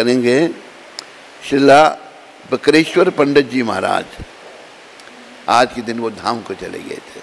करेंगे। श्रीला बकरेश्वर पंडित जी महाराज आज के दिन वो धाम को चले गए थे।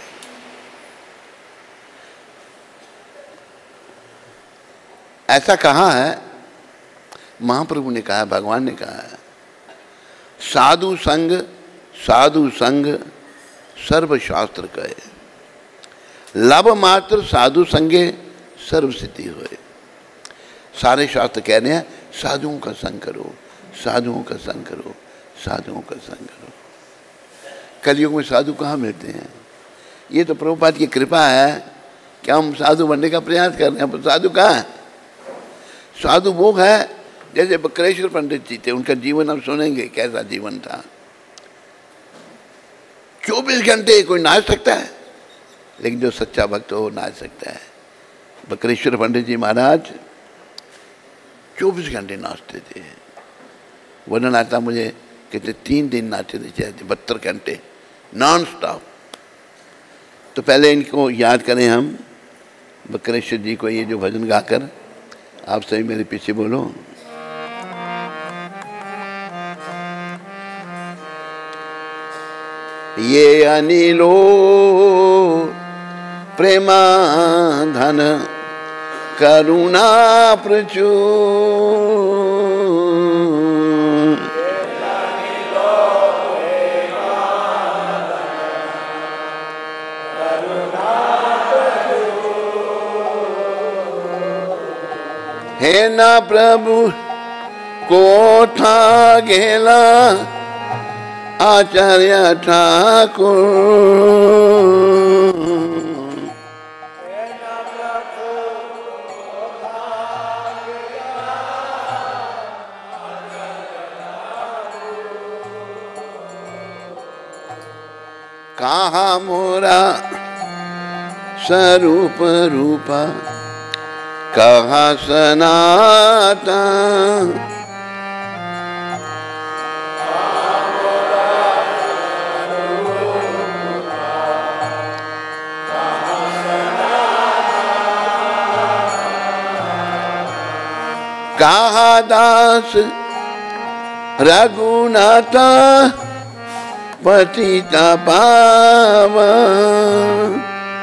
ऐसा कहा है, महाप्रभु ने कहा है, भगवान ने कहा है, साधु संग सर्वशास्त्र कहे, लाभ मात्र साधु संगे सर्व सिद्धि होए। सारे शास्त्र कह रहे हैं साधुओं का संग करो, साधुओं का संग करो, साधुओं का संग करो। कलयुग में साधु कहाँ मिलते हैं? ये तो प्रभुपाद की कृपा है कि हम साधु बनने का प्रयास कर रहे हैं, पर साधु कहाँ है? साधु वो है जैसे बकरेश्वर पंडित जी थे, उनका जीवन हम सुनेंगे कैसा जीवन था। 24 घंटे कोई नाच सकता है, लेकिन जो सच्चा भक्त हो वो नाच सकता है। बकरेश्वर पंडित जी महाराज 24 घंटे नाचते थे। वर्णन आता मुझे, कहते 3 दिन नाचते थे, 72 घंटे नॉन स्टॉप। तो पहले इनको याद करें हम, बकरेश्वर जी को, ये जो भजन गाकर आप सभी मेरे पीछे बोलो। ये अनिलो प्रेमा धन करुणा प्रचुर, हे ना प्रभु को था गेला आचार्य ठाकुर, कहा मोरा स्वरूप रूपा, कहा सनातन, कहा दास रघुनाथ पतिता पावन,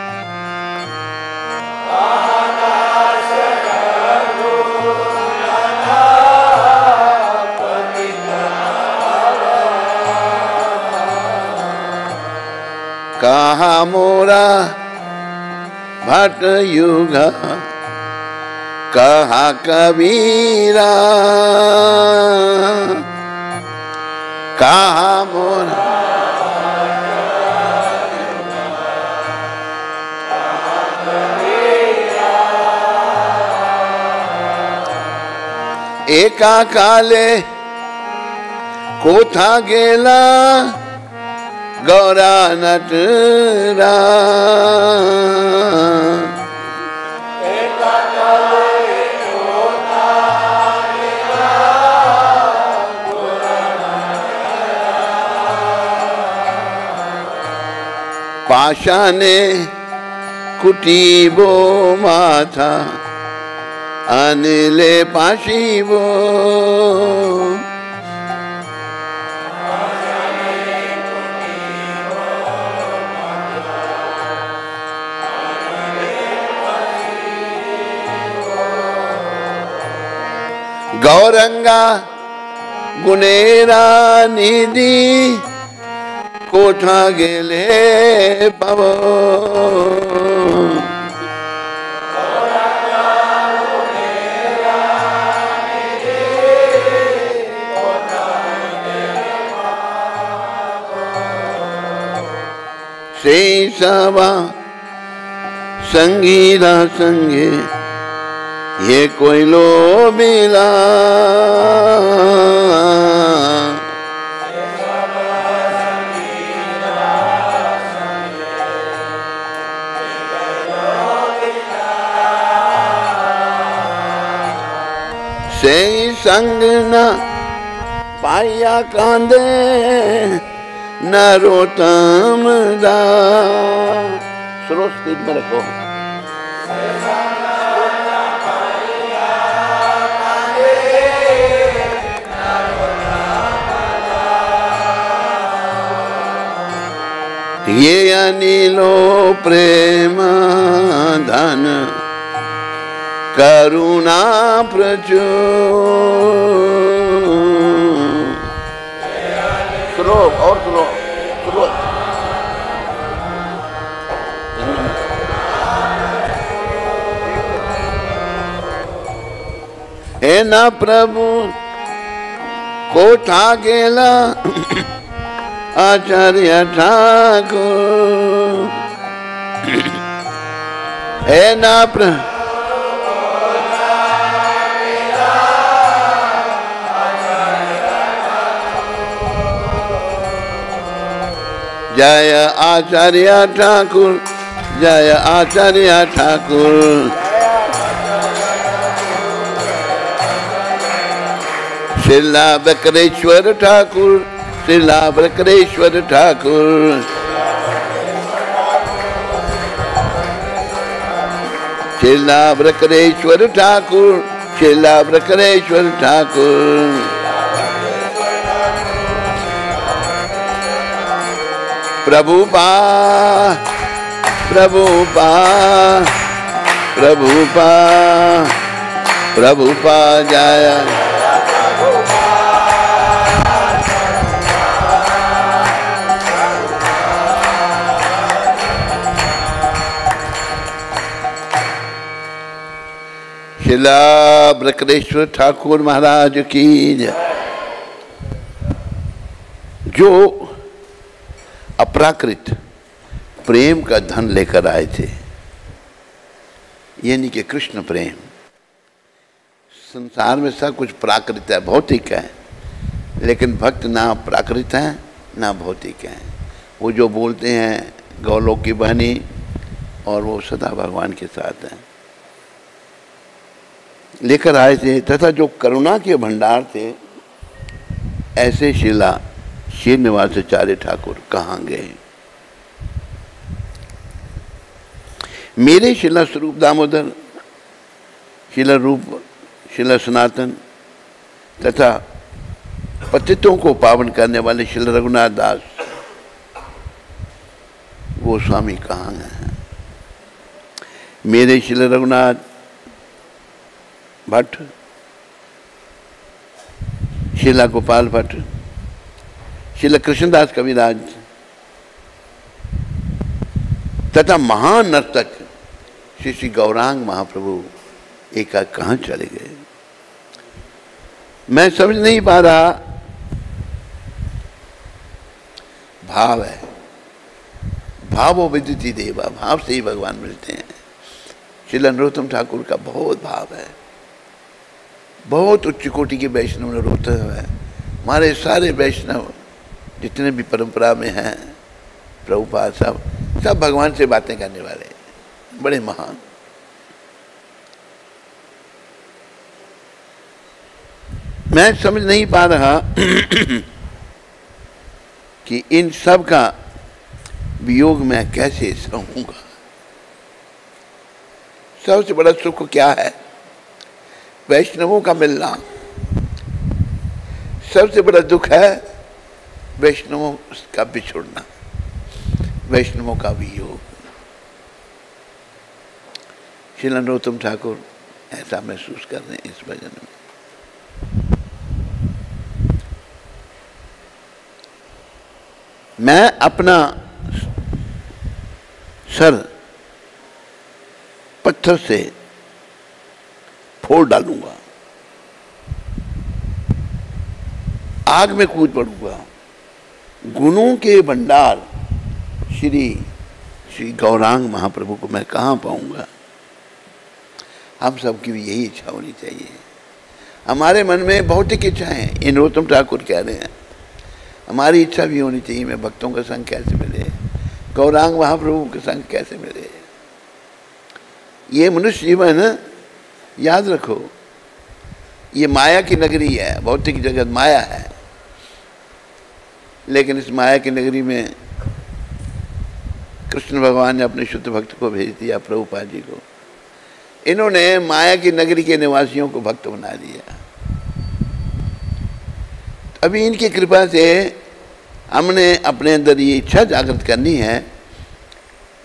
कहा मोरा भट युग, कहा कबीरा, कहा मोरा एका काले कोथा गेला गौरा नटरा, पाशाने कुटीबो माथा अनिले पाशीबो, गौरंगा गुनेरा निधि कोठा गेले पवो, से सवा संगीला संगे ये कोई लो मिला, से संग न पाया कांदे नरोत्तम दास। सुनो स्पीड में रखो। नीलो प्रेम धन करुणा प्रचुर। सुनो और सुनो, सुनो। हे ना प्रभु कोठा गेला आचार्य ठाकुर। हे ना जय आचार्य ठाकुर, जय आचार्य ठाकुर। श्रीला बकरेश्वर ठाकुर, श्रीला बकरेश्वर ठाकुर। श्रीला बकरेश्वर ठाकुर, श्रीला बकरेश्वर ठाकुर। प्रभुपा प्रभुपा प्रभुपा प्रभुपा जय। शिला बृकरेश्वर ठाकुर महाराज की जय। जो अपराकृत प्रेम का धन लेकर आए थे, यानी कि कृष्ण प्रेम। संसार में सब कुछ प्राकृत है, भौतिक है, लेकिन भक्त ना प्राकृत है ना भौतिक है। वो जो बोलते हैं गौलोक की बहनी, और वो सदा भगवान के साथ है, लेकर आए थे। तथा जो करुणा के भंडार थे, ऐसे शिला श्रीनिवासाचार्य ठाकुर कहाँ गए। मेरे शिला स्वरूप दामोदर, शिला रूप, शिला सनातन तथा पतितों को पावन करने वाले शिला रघुनाथ दास गोस्वामी कहाँ हैं। मेरे शिला रघुनाथ भट्ट, शिला गोपाल भट्ट, शिला कृष्णदास कविराज तथा महान नर्तक श्री श्री गौरांग महाप्रभु एकाएक कहाँ चले गए। मैं समझ नहीं पा रहा। भाव है, भावो विदिति देवा, भाव से ही भगवान मिलते हैं। शिला नरोत्तम ठाकुर का बहुत भाव है, बहुत उच्च कोटि के वैष्णव नरोत्तम है। हमारे सारे वैष्णव जितने भी परंपरा में हैं, प्रभुपाद सब भगवान से बातें करने वाले, बड़े महान। मैं समझ नहीं पा रहा कि इन सब का वियोग मैं कैसे सहूंगा। सबसे बड़ा सुख क्या है? वैष्णवों का मिलना। सबसे बड़ा दुख है वैष्णवों का बिछुड़ना, वैष्णवों का वियोग। श्री नरोत्तम ठाकुर ऐसा महसूस कर रहे हैं इस भजन में। मैं अपना सर पत्थर से फोड़ डालूंगा, आग में कूद पड़ूंगा। गुणों के भंडार श्री गौरांग महाप्रभु को मैं कहाँ पाऊंगा। हम सबकी भी यही इच्छा होनी चाहिए। हमारे मन में भौतिक इच्छाएं, इन नरोत्तम ठाकुर कह रहे हैं, हमारी इच्छा भी होनी चाहिए। मैं भक्तों का संग कैसे मिले, गौरांग महाप्रभु के संग कैसे मिले। ये मनुष्य जीवन याद रखो, ये माया की नगरी है, भौतिक जगत माया है। लेकिन इस माया की नगरी में कृष्ण भगवान ने अपने शुद्ध भक्त को भेज दिया, प्रभुपाद जी को। इन्होंने माया की नगरी के निवासियों को भक्त बना दिया। अभी इनकी कृपा से हमने अपने अंदर ये इच्छा जागृत करनी है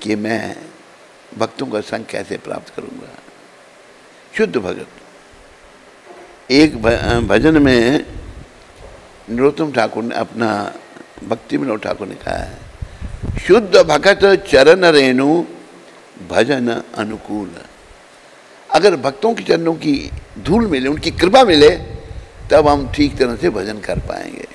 कि मैं भक्तों का संग कैसे प्राप्त करूंगा। शुद्ध भगत। एक भजन में नरोत्तम ठाकुर ने, अपना भक्ति विनोद ठाकुर ने कहा है, शुद्ध भगत चरण रेणु भजन अनुकूल। अगर भक्तों के चरणों की धूल मिले, उनकी कृपा मिले, तब हम ठीक तरह से भजन कर पाएंगे।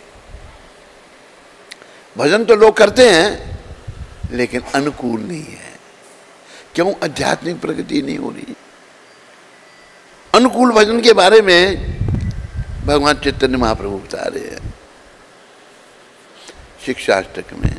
भजन तो लोग करते हैं लेकिन अनुकूल नहीं है। क्यों? आध्यात्मिक प्रगति नहीं हो रही। अनुकूल भजन के बारे में भगवान चैतन्य महाप्रभु बता रहे हैं शिक्षाष्टक में,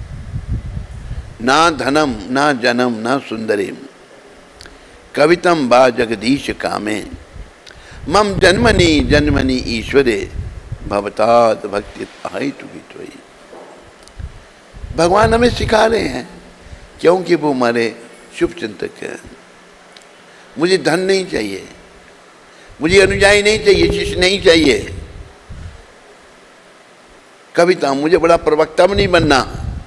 ना धनम ना जनम ना सुंदरीम कवितम बा जगदीश कामे मम जन्मनि जन्मनि ईश्वरे भवतात भक्ति अहितु हितोई। भगवान हमें सिखा रहे हैं क्योंकि वो हमारे शुभ चिंतक हैं। मुझे धन नहीं चाहिए, मुझे अनुयायी नहीं चाहिए, शिष्य नहीं चाहिए, कविता, मुझे बड़ा प्रवक्ता भी नहीं बनना।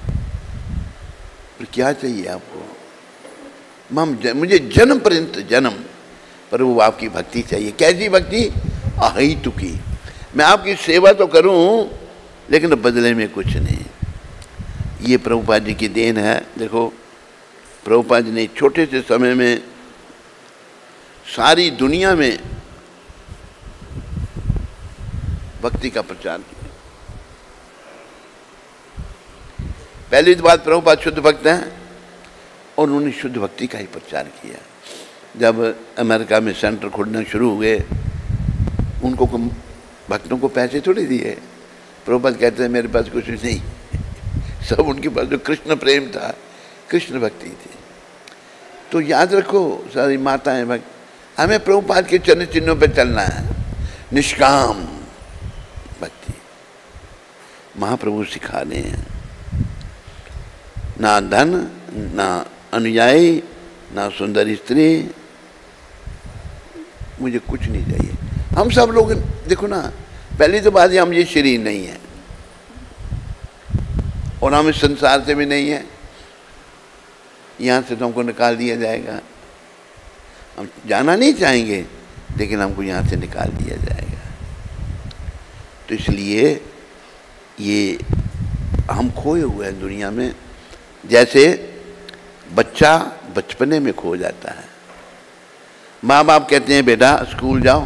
पर क्या चाहिए आपको? मुझे जन्म पर्यंत जन्म पर वो आपकी भक्ति चाहिए। कैसी भक्ति? अहितु की। मैं आपकी सेवा तो करूं लेकिन बदले में कुछ नहीं। ये प्रभुपाद जी की देन है। देखो, प्रभुपाद जी ने छोटे से समय में सारी दुनिया में भक्ति का प्रचार किया। पहली बात, प्रभुपाद शुद्ध भक्त हैं और उन्होंने शुद्ध भक्ति का ही प्रचार किया। जब अमेरिका में सेंटर खोलना शुरू हुए, उनको भक्तों को पैसे थोड़ी दिए। प्रभुपाद कहते हैं मेरे पास कुछ नहीं, सब उनके पास जो कृष्ण प्रेम था, कृष्ण भक्ति थी। तो याद रखो सारी माताएं भक्त, हमें प्रभुपाद के चरण चिन्हों पर चलना है। निष्काम भक्ति महाप्रभु सिखा रहे हैं। ना धन, ना अनुयायी, ना सुंदर स्त्री, मुझे कुछ नहीं चाहिए। हम सब लोग देखो ना, पहली तो बात है हम ये शरीर नहीं है और हम इस संसार से भी नहीं है। यहाँ से तो हमको निकाल दिया जाएगा। हम जाना नहीं चाहेंगे लेकिन हमको यहाँ से निकाल दिया जाएगा। तो इसलिए ये हम खोए हुए हैं दुनिया में। जैसे बच्चा बचपने में खो जाता है, माँ बाप कहते हैं बेटा स्कूल जाओ,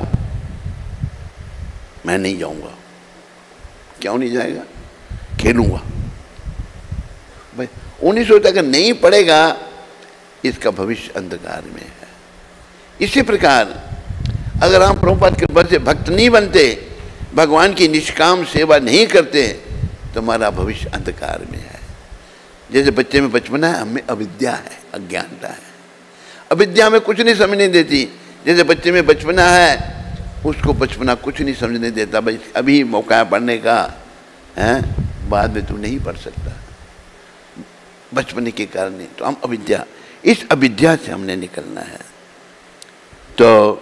मैं नहीं जाऊंगा। क्यों नहीं जाएगा? खेलूंगा। भाई वो नहीं सोचता कि नहीं पढ़ेगा, इसका भविष्य अंधकार में है। इसी प्रकार अगर हम प्रभुपाद के कृपा से भक्त नहीं बनते, भगवान की निष्काम सेवा नहीं करते, तो हमारा भविष्य अंधकार में है। जैसे बच्चे में बचपना है, हमें अविद्या है, अज्ञानता है। अविद्या में कुछ नहीं समझने देती। जैसे बच्चे में बचपना है, उसको बचपना कुछ नहीं समझने देता। भाई अभी मौका है पढ़ने का, है, बाद में तू नहीं पढ़ सकता, बचपने के कारण नहीं। तो हम अविद्या, इस अविद्या से हमने निकलना है। तो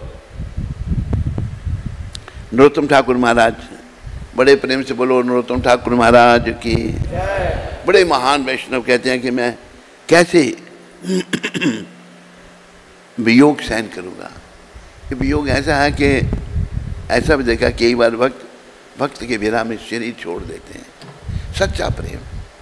नरोत्तम ठाकुर महाराज, बड़े प्रेम से बोलो नरोत्तम ठाकुर महाराज की। बड़े महान वैष्णव कहते हैं कि मैं कैसे वियोग सहन करूँगा। ये वियोग ऐसा है कि ऐसा भी देखा कई बार भक्त के विरह में शरीर छोड़ देते हैं। सच्चा प्रेम।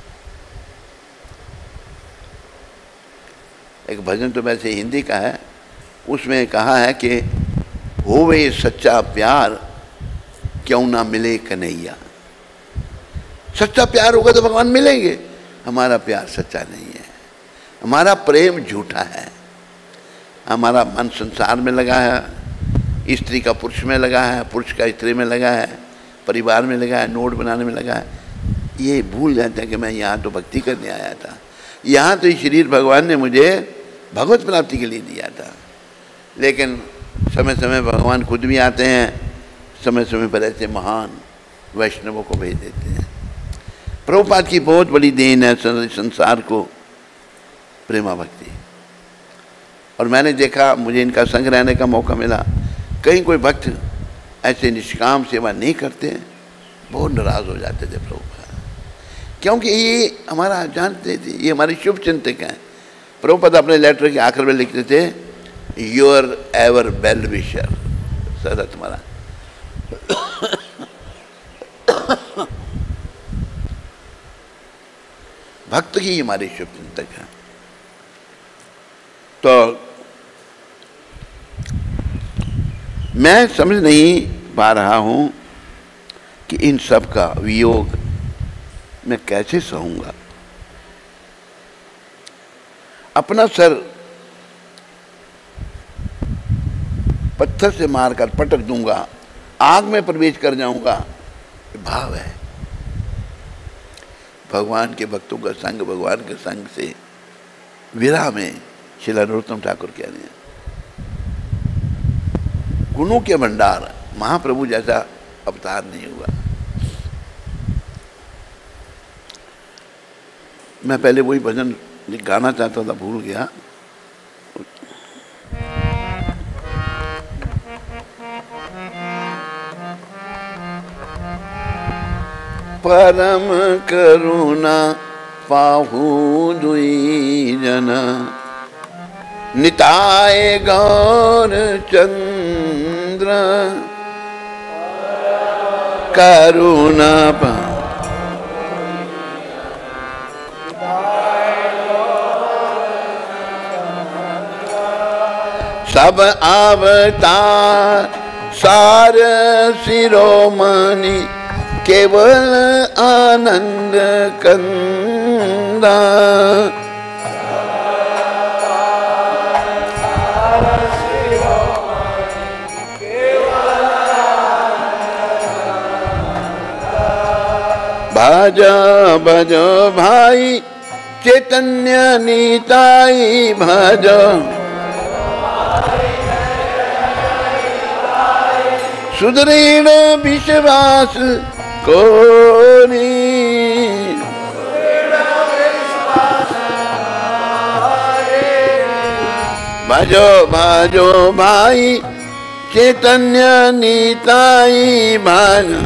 एक भजन तो वैसे हिंदी का है, उसमें कहा है कि होवे सच्चा प्यार क्यों ना मिले कन्हैया। सच्चा प्यार होगा तो भगवान मिलेंगे। हमारा प्यार सच्चा नहीं है, हमारा प्रेम झूठा है। हमारा मन संसार में लगा है, स्त्री का पुरुष में लगा है, पुरुष का स्त्री में लगा है, परिवार में लगा है, नोट बनाने में लगा है। ये भूल जाता है कि मैं यहाँ तो भक्ति करने आया था। यहाँ तो ये शरीर भगवान ने मुझे भगवत प्राप्ति के लिए दिया था। लेकिन समय समय भगवान खुद भी आते हैं, समय समय पर ऐसे महान वैष्णवों को भेज देते हैं। प्रभुपाद की बहुत बड़ी देन है संसार को प्रेमा भक्ति। और मैंने देखा, मुझे इनका संग रहने का मौका मिला, कहीं कोई भक्त ऐसे निष्काम सेवा नहीं करते, बहुत नाराज हो जाते थे प्रभुपाद। क्योंकि ये हमारा जानते थे, ये हमारे शुभ चिंतक हैं। प्रभुपद अपने लेटर के आखिर में लिखते थे, योर एवर वेल विशर, सदा तुम्हारा। भक्त ही हमारे शुभ चिंतक है। तो मैं समझ नहीं पा रहा हूं कि इन सब का वियोग मैं कैसे सहूंगा। अपना सर पत्थर से मारकर पटक दूंगा, आग में प्रवेश कर जाऊंगा, भाव है। भगवान के भक्तों का संग, भगवान के संग से विरह में श्रील नरोत्तम ठाकुर कह रहे हैं, गुणों के भंडार, महाप्रभु जैसा अवतार नहीं हुआ। मैं पहले वही भजन गाना चाहता था, भूल गया। परम करुणा पाहु दुई जना, निताय गौर चंद्र करुणा पा। सब अवतार सार शिरोमणि, केवल आनंद कंदा। भजो भजो भाई चैतन्य निताई, भजो सुदृढ़ विश्वास कोनी। भजो भजो भाई चैतन्य निताई, भजो।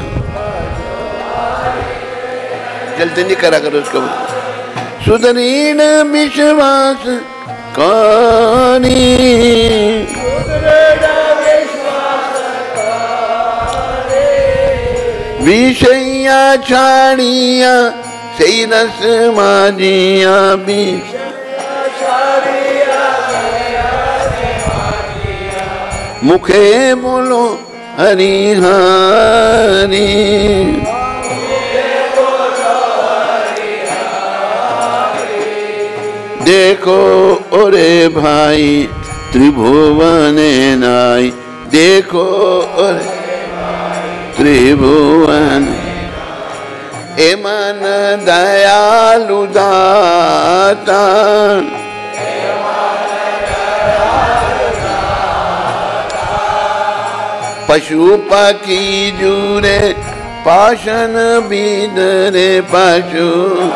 जल्दी नहीं करा करो उसको। सुदृढ़ विश्वास कोनी, विषया छाड़िया सही रस माजिया भी, मुखे बोलो हरि हरि। देखो ओरे भाई त्रिभुवन नाई, देखो ओरे त्रिभुवन। ए मन दयालु दाता, पशु पक्षी जुरे पाशन बिदरे, पशु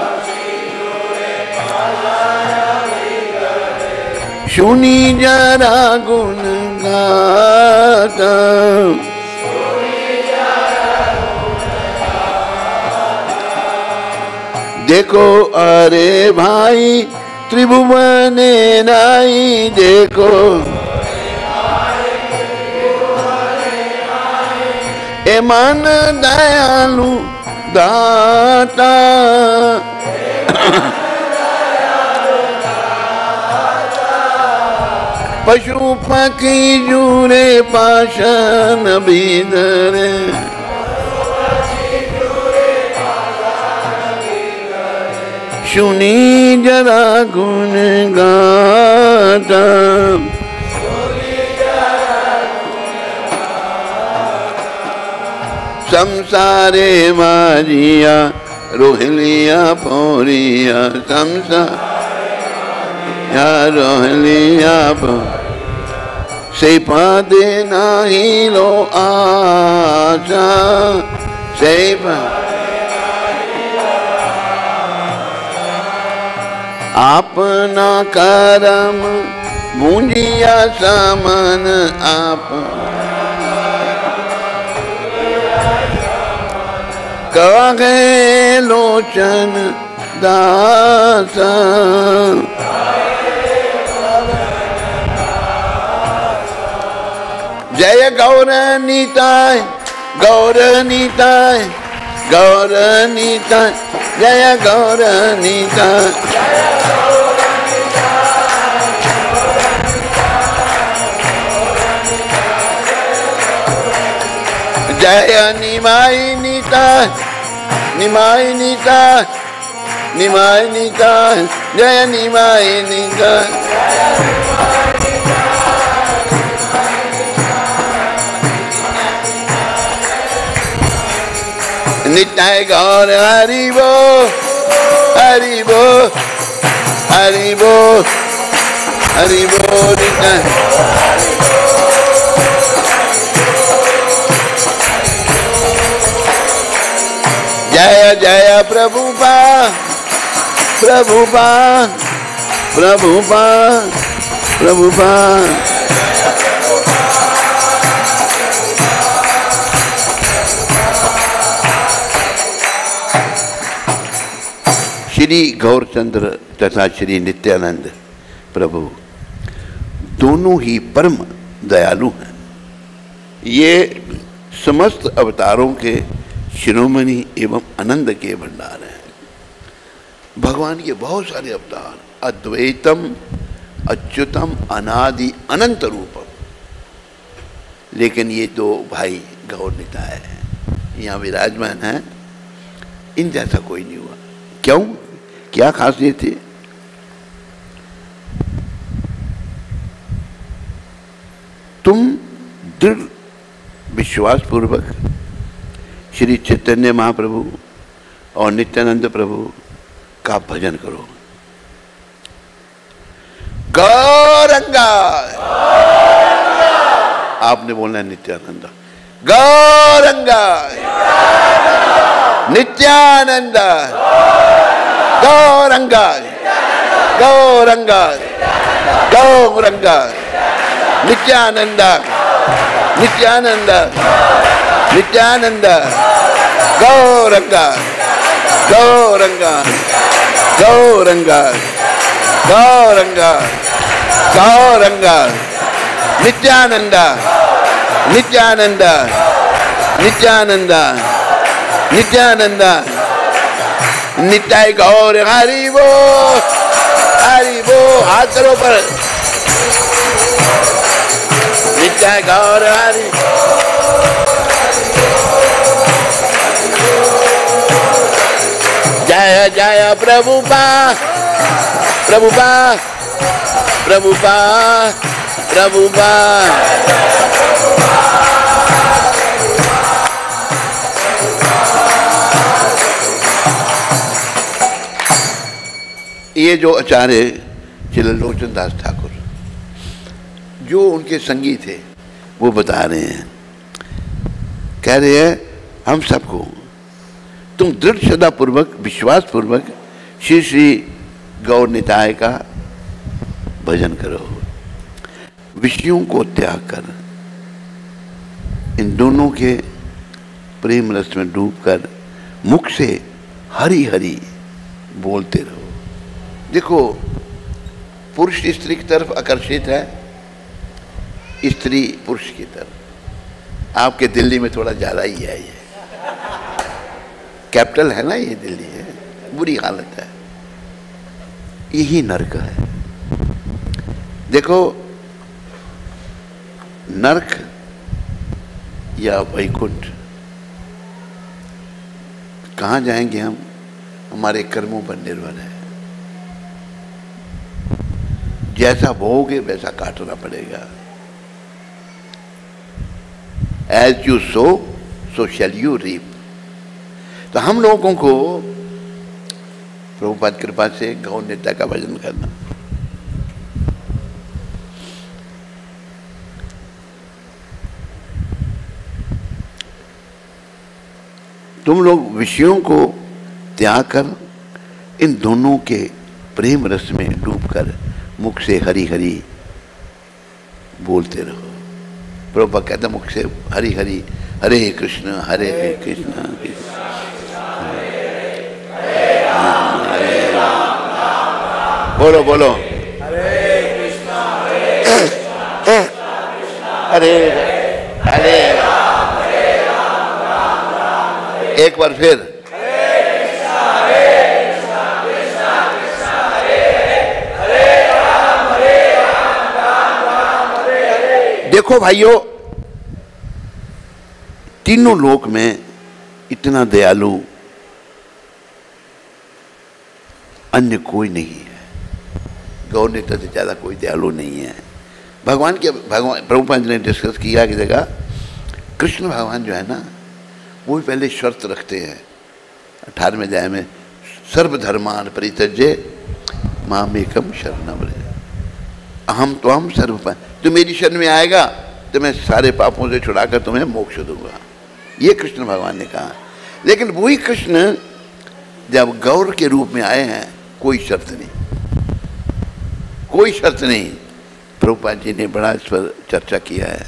सुनी जरा गुण गाता। देखो अरे भाई त्रिभुवन नाई, देखो ए मन दयालु दाता। पशु पक्षी जुरे पाशन बिदरे, सुनी जरा गुण गाता। संसारे मारिया रोहलिया पोरिया, संसार या रोहलिया से पादे नाही लो आशा, से अपना करम मुंजिया समन आप। कहे लोचन दासा, जय गौर निताय, गौर निताय, गौर निताय, जय गौर निताय। जय निमाय निताय, निमाय निताय, निमाय निताय, जय निमाय निताय। निताय गौर हरि बोल, हरि बोल, हरि बोल, हरि बोल निताय। जय जय प्रभुपाद, प्रभुपाद, प्रभुपाद, प्रभुपाद। श्री गौरचंद्र तथा श्री नित्यानंद प्रभु दोनों ही परम दयालु हैं। ये समस्त अवतारों के शिरोमणि एवं आनंद के भंडार हैं। भगवान के बहुत सारे अवतार, अद्वैतम अच्युतम अनादि अनंत रूपम, लेकिन ये दो भाई गौर निताय हैं, यहाँ विराजमान हैं, इन जैसा कोई नहीं हुआ। क्यों? क्या खासियत है? तुम दृढ़ विश्वास पूर्वक श्री चैतन्य महाप्रभु और नित्यानंद प्रभु का भजन करो। गौरंगा, आपने बोलना है नित्यानंद। गौरंगा, नित्यानंद, गौरंगा, गौरंगा, गौरंगा, नित्यानंद, नित्यानंद, नित्यानंद, गौरंगा, गौरंगा, गौरंगा, गौरंगा, गौरंगा, नित्यानंद, नित्यानंद, नित्यानंद, नित्यानंद, नित्याय गौर हरि बोल, हरि बोल। हाथ करो पर। नित्याय गौर हरि, जय जय प्रभुपाद, प्रभुपाद, प्रभुपाद, प्रभुपाद। ये जो आचार्य श्री लोचन दास ठाकुर जो उनके संगी थे वो बता रहे हैं, कह रहे हैं हम सबको तुम दृढ़ श्रद्धा पूर्वक विश्वास पूर्वक श्री श्री गौर निताय का भजन करो, विषयों को त्याग कर इन दोनों के प्रेम रस में डूबकर मुख से हरि हरि बोलते रहो। देखो, पुरुष स्त्री की तरफ आकर्षित है, स्त्री पुरुष की तरफ। आपके दिल्ली में थोड़ा ज़्यादा ही है, ये कैपिटल है ना, ये दिल्ली है, बुरी हालत है, यही नरक है। देखो, नरक या वैकुंठ कहाँ जाएंगे हम? हमारे कर्मों पर निर्भर है। जैसा बोओगे वैसा काटना पड़ेगा। As you sow so shall you reap. तो हम लोगों को प्रभुपाद कृपा से गौर नित्याय का भजन करना। तुम लोग विषयों को त्याग कर इन दोनों के प्रेम रस में डूबकर मुख से हरि हरि बोलते रहो। प्रभुपाद कहता मुख से हरि हरि, हरे कृष्ण हरे कृष्ण बोलो बोलो, हरे एक बार फिर। देखो भाइयों, तीनों लोक में इतना दयालु अन्य कोई नहीं है। गौ नेता से ज्यादा कोई दयालु नहीं है। भगवान प्रभुपाद ने डिस्कस किया कि जगह कृष्ण भगवान जो है ना, वो भी पहले शर्त रखते हैं 18वें अध्याय में, सर्वधर्मान परित्यज्य मामेकम शरणम व्रज अहम त्वं सर्व। तो मेरी शरण में आएगा तो मैं सारे पापों से छुड़ाकर तुम्हें मोक्ष दूंगा, ये कृष्ण भगवान ने कहा। लेकिन वही कृष्ण जब गौर के रूप में आए हैं, कोई शर्त नहीं, कोई शर्त नहीं। प्रभुपाद जी ने बड़ा इस पर चर्चा किया है।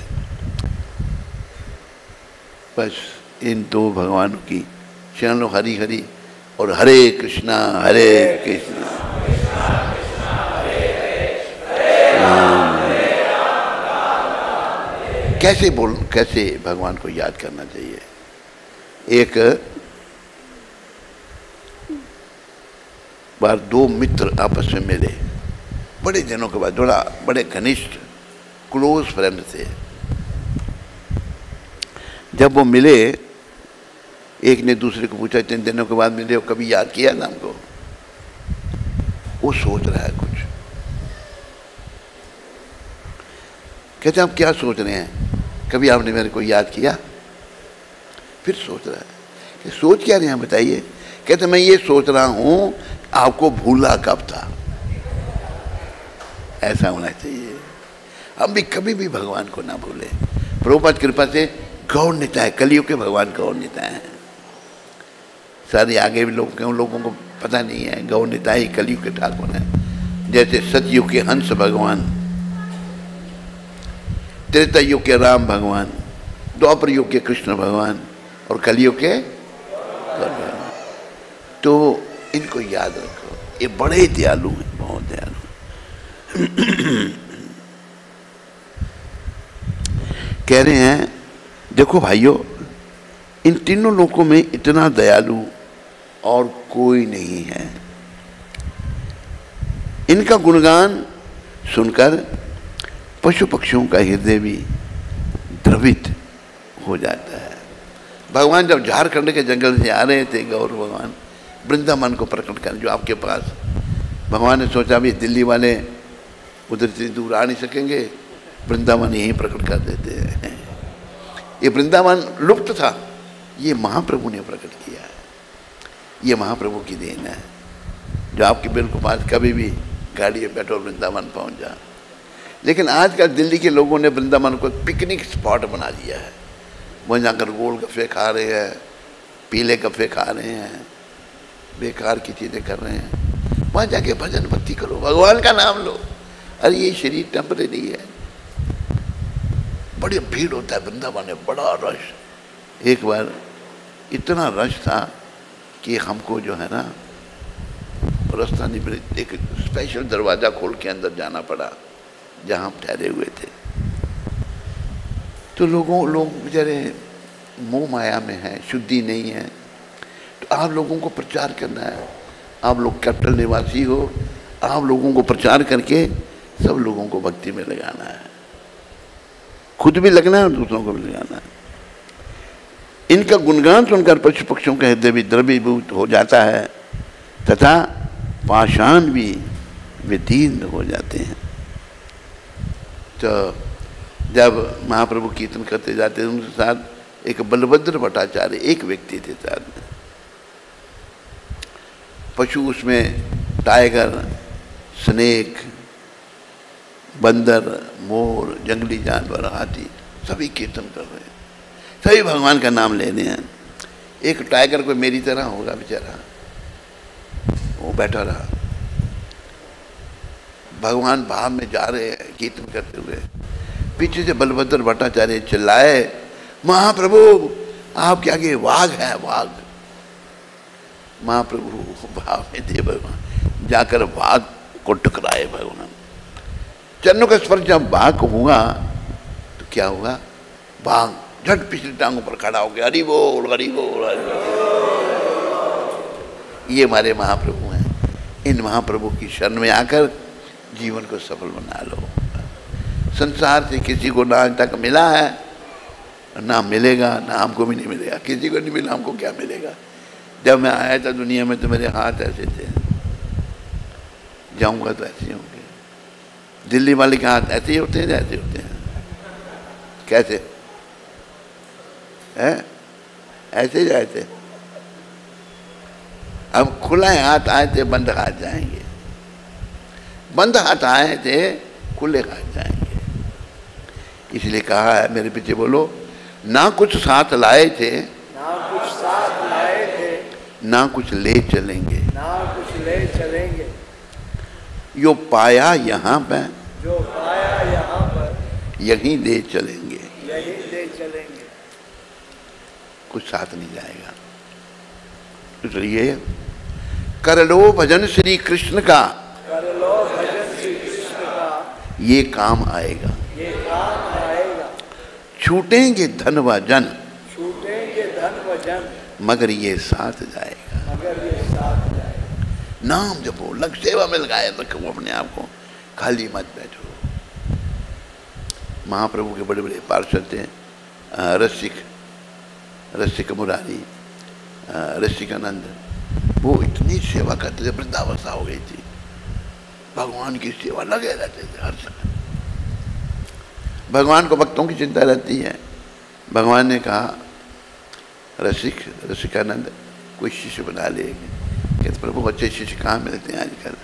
बस इन दो भगवानों की शरणों हरि हरि और हरे कृष्णा कैसे भगवान को याद करना चाहिए। एक बार दो मित्र आपस में मिले, बड़े दिनों के बाद, बड़े घनिष्ठ क्लोज फ्रेंड थे। जब वो मिले, एक ने दूसरे को पूछा, 3 दिनों के बाद मिले हो, कभी याद किया ना हमको? वो सोच रहा है कुछ। कहते आप क्या सोच रहे हैं? कभी आपने मेरे को याद किया? फिर सोच रहा है कि सोच क्या रहे हैं बताइए? कहते मैं ये सोच रहा हूं आपको भूला कब था। ऐसा होना चाहिए, हम भी कभी भी भगवान को ना भूले। प्रभुपाद कृपा से गौर नेता है, कलियुग के भगवान गौर नेता है। सारे आगे भी लोगों को पता नहीं है, गौर नेता ही कलियुग के ठाकुर हैं। जैसे सतयुग के हंस भगवान, त्रेता युग के राम भगवान, द्वापर युग के कृष्ण भगवान और कलियुग के भगवान। तो इनको याद रखो, ये बड़े दयालु हैं, बहुत दयालु। कह रहे हैं देखो भाइयों, इन तीनों लोगों में इतना दयालु और कोई नहीं है। इनका गुणगान सुनकर पशु पक्षियों का हृदय भी द्रवित हो जाता है। भगवान जब झारखंड के जंगल से आ रहे थे, गौर भगवान वृंदावन को प्रकट कर, जो आपके पास, भगवान ने सोचा भी दिल्ली वाले उधर से दूर आ नहीं सकेंगे, वृंदावन यहीं प्रकट कर देते हैं। ये वृंदावन लुप्त था, ये महाप्रभु ने प्रकट किया है। ये महाप्रभु की देन है, जो आपके बिल के पास कभी भी गाड़ी में बैठो वृंदावन पहुंच जा। लेकिन आजकल दिल्ली के लोगों ने वृंदावन को पिकनिक स्पॉट बना दिया है। वहाँ जाकर गोल गप्पे खा रहे हैं, पीले गप्पे खा रहे हैं, बेकार की चीज़ें कर रहे हैं। वहाँ जाके भजन भक्ति करो, भगवान का नाम लो। अरे ये शरीर टेम्परेरी है। बड़ी भीड़ होता है वृंदावन में, बड़ा रश। एक बार इतना रश था कि हमको जो है ना रास्ता नहीं मिला, एक स्पेशल दरवाज़ा खोल के अंदर जाना पड़ा जहाँ हम ठहरे हुए थे। तो लोग बेचारे मोह माया में हैं, शुद्धि नहीं है। तो आप लोगों को प्रचार करना है। आप लोग कैपिटल निवासी हो, आप लोगों को प्रचार करके सब लोगों को भक्ति में लगाना है, खुद भी लगना है और दूसरों को भी लगाना है। इनका गुणगान सुनकर पशु पक्षियों का हृदय भी द्रवीभूत हो जाता है तथा पाषाण भी विदीर्ण हो जाते हैं। तो जब महाप्रभु कीर्तन करते जाते हैं, उनके साथ एक बलभद्र भट्टाचार्य एक व्यक्ति थे साथ में। पशु उसमें टाइगर, स्नेक, बंदर, मोर, जंगली जानवर, हाथी सभी कीर्तन कर रहे हैं, सभी भगवान का नाम ले रहे हैं। एक टाइगर कोई मेरी तरह होगा बेचारा, वो बैठा रहा। भगवान भाव में जा रहे हैं कीर्तन करते हुए, पीछे से बलभद्र भट्टाचार्य चिल्लाए, महाप्रभु आपके आगे वाघ है, वाघ। महाप्रभु भाव में थे भगवान, जाकर वाघ को टकराए भगवान। चरणों का स्पर्श जब बाघ को हुआ तो क्या हुआ, बाघ झट पिछली टांगों पर खड़ा हो गया, हरि बोल हरि बोल हरि बोल। ये हमारे महाप्रभु हैं। इन महाप्रभु की शरण में आकर जीवन को सफल बना लो। संसार से किसी को ना आज तक मिला है, ना मिलेगा, ना हमको भी नहीं मिलेगा। किसी को नहीं मिला, हमको क्या मिलेगा। जब मैं आया था दुनिया में तो मेरे हाथ ऐसे थे, जाऊंगा तो ऐसे होंगे। दिल्ली वाले के हाथ ऐसे ही होते हैं, ऐसे होते हैं। कैसे है? ऐसे ही जाए थे। अब खुला हाथ आए थे, बंद हाथ जाएंगे। बंद हाथ आए थे, खुले हाथ जाएंगे। इसलिए कहा है, मेरे पीछे बोलो, ना कुछ साथ लाए थे, ना कुछ साथ लाए थे, ना कुछ ले चलेंगे, ना कुछ ले चलेंगे। यो पाया यहाँ पे, जो पाया यहाँ पर, यहीं ले चलेंगे। यहीं ले चलेंगे। कुछ साथ नहीं जाएगा। इसलिए कर लो भजन श्री कृष्ण का, कर लो भजन श्री कृष्ण का, ये काम आएगा। ये काम आएगा। छूटेंगे धन व जन, छूटेंगे धन व जन, मगर ये साथ जाएगा। मगर ये साथ जाएगा। नाम जपो, लग सेवा में लगाए रखो अपने आप को, खाली मत बैठो। महाप्रभु के बड़े बड़े पार्षद थे, रसिक मुरारी, रसिकानंद। वो इतनी सेवा करते थे, वृद्धावस्था हो गई थी, भगवान की सेवा लगे रहते थे हर समय। भगवान को भक्तों की चिंता रहती है। भगवान ने कहा, रसिकानंद कोई शिष्य बना लेंगे। कहते प्रभु अच्छे शिष्य कहाँ मिलते हैं आजकल।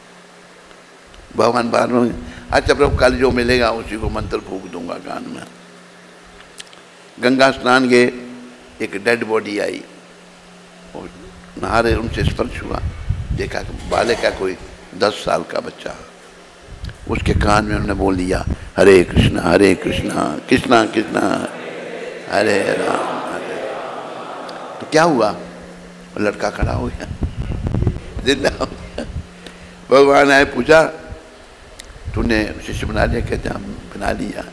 भगवान बार बार, अच्छा प्रभु कल जो मिलेगा उसी को मंत्र फूंक दूंगा कान में। गंगा स्नान गए, एक डेड बॉडी आई और नहारे, उनसे स्पर्श हुआ, देखा कि बालक का कोई 10 साल का बच्चा, उसके कान में उन्होंने बोल दिया हरे कृष्णा कृष्णा कृष्णा हरे राम हरे। तो क्या हुआ, लड़का खड़ा हो गया, जिंदा हो गया। भगवान आए, पूछा तूने शिष्य बना लिया? कहते हम बना लिया।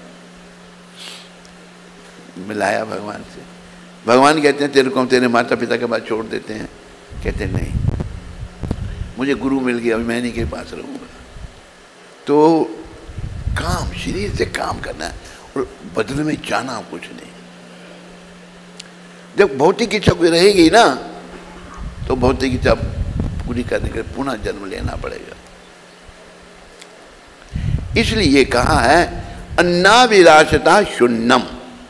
मिलाया भगवान से। भगवान कहते हैं तेरे को हम तेरे माता पिता के बाद छोड़ देते हैं? कहते नहीं, मुझे गुरु मिल गया, अभी मैं इन्हीं के पास रहूँगा। तो काम, शरीर से काम करना है और बदले में चाहना कुछ नहीं। जब भौतिक इच्छा कोई रहेगी ना, तो भौतिक इच्छा पूरी करने के लिए पुनः जन्म लेना पड़ेगा। इसलिए ये कहा है अन्नाभिलाषता शून्यम,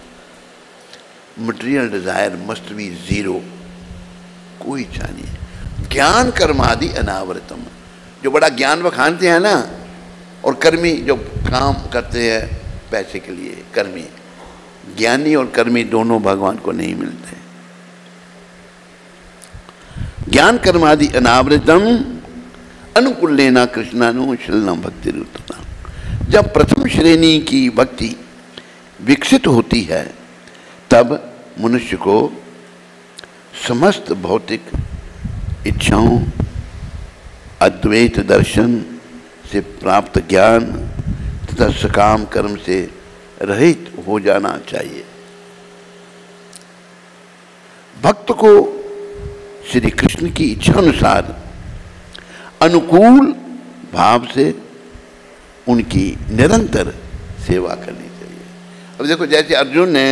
material desire must be zero, कोई इच्छा नहीं है। ज्ञान कर्मादि अनावृतम, जो बड़ा ज्ञान बखानते हैं ना, और कर्मी जो काम करते हैं पैसे के लिए, कर्मी, ज्ञानी और कर्मी दोनों भगवान को नहीं मिलते। ज्ञान कर्मादि अनावृतम अनुकूलेना कृष्णानुशीलनम भक्ति रूपता। जब प्रथम श्रेणी की भक्ति विकसित होती है, तब मनुष्य को समस्त भौतिक इच्छाओं, अद्वैत दर्शन से प्राप्त ज्ञान तथा सकाम कर्म से रहित हो जाना चाहिए। भक्त को श्री कृष्ण की इच्छा अनुसार अनुकूल भाव से उनकी निरंतर सेवा करनी चाहिए। अब देखो, जैसे अर्जुन ने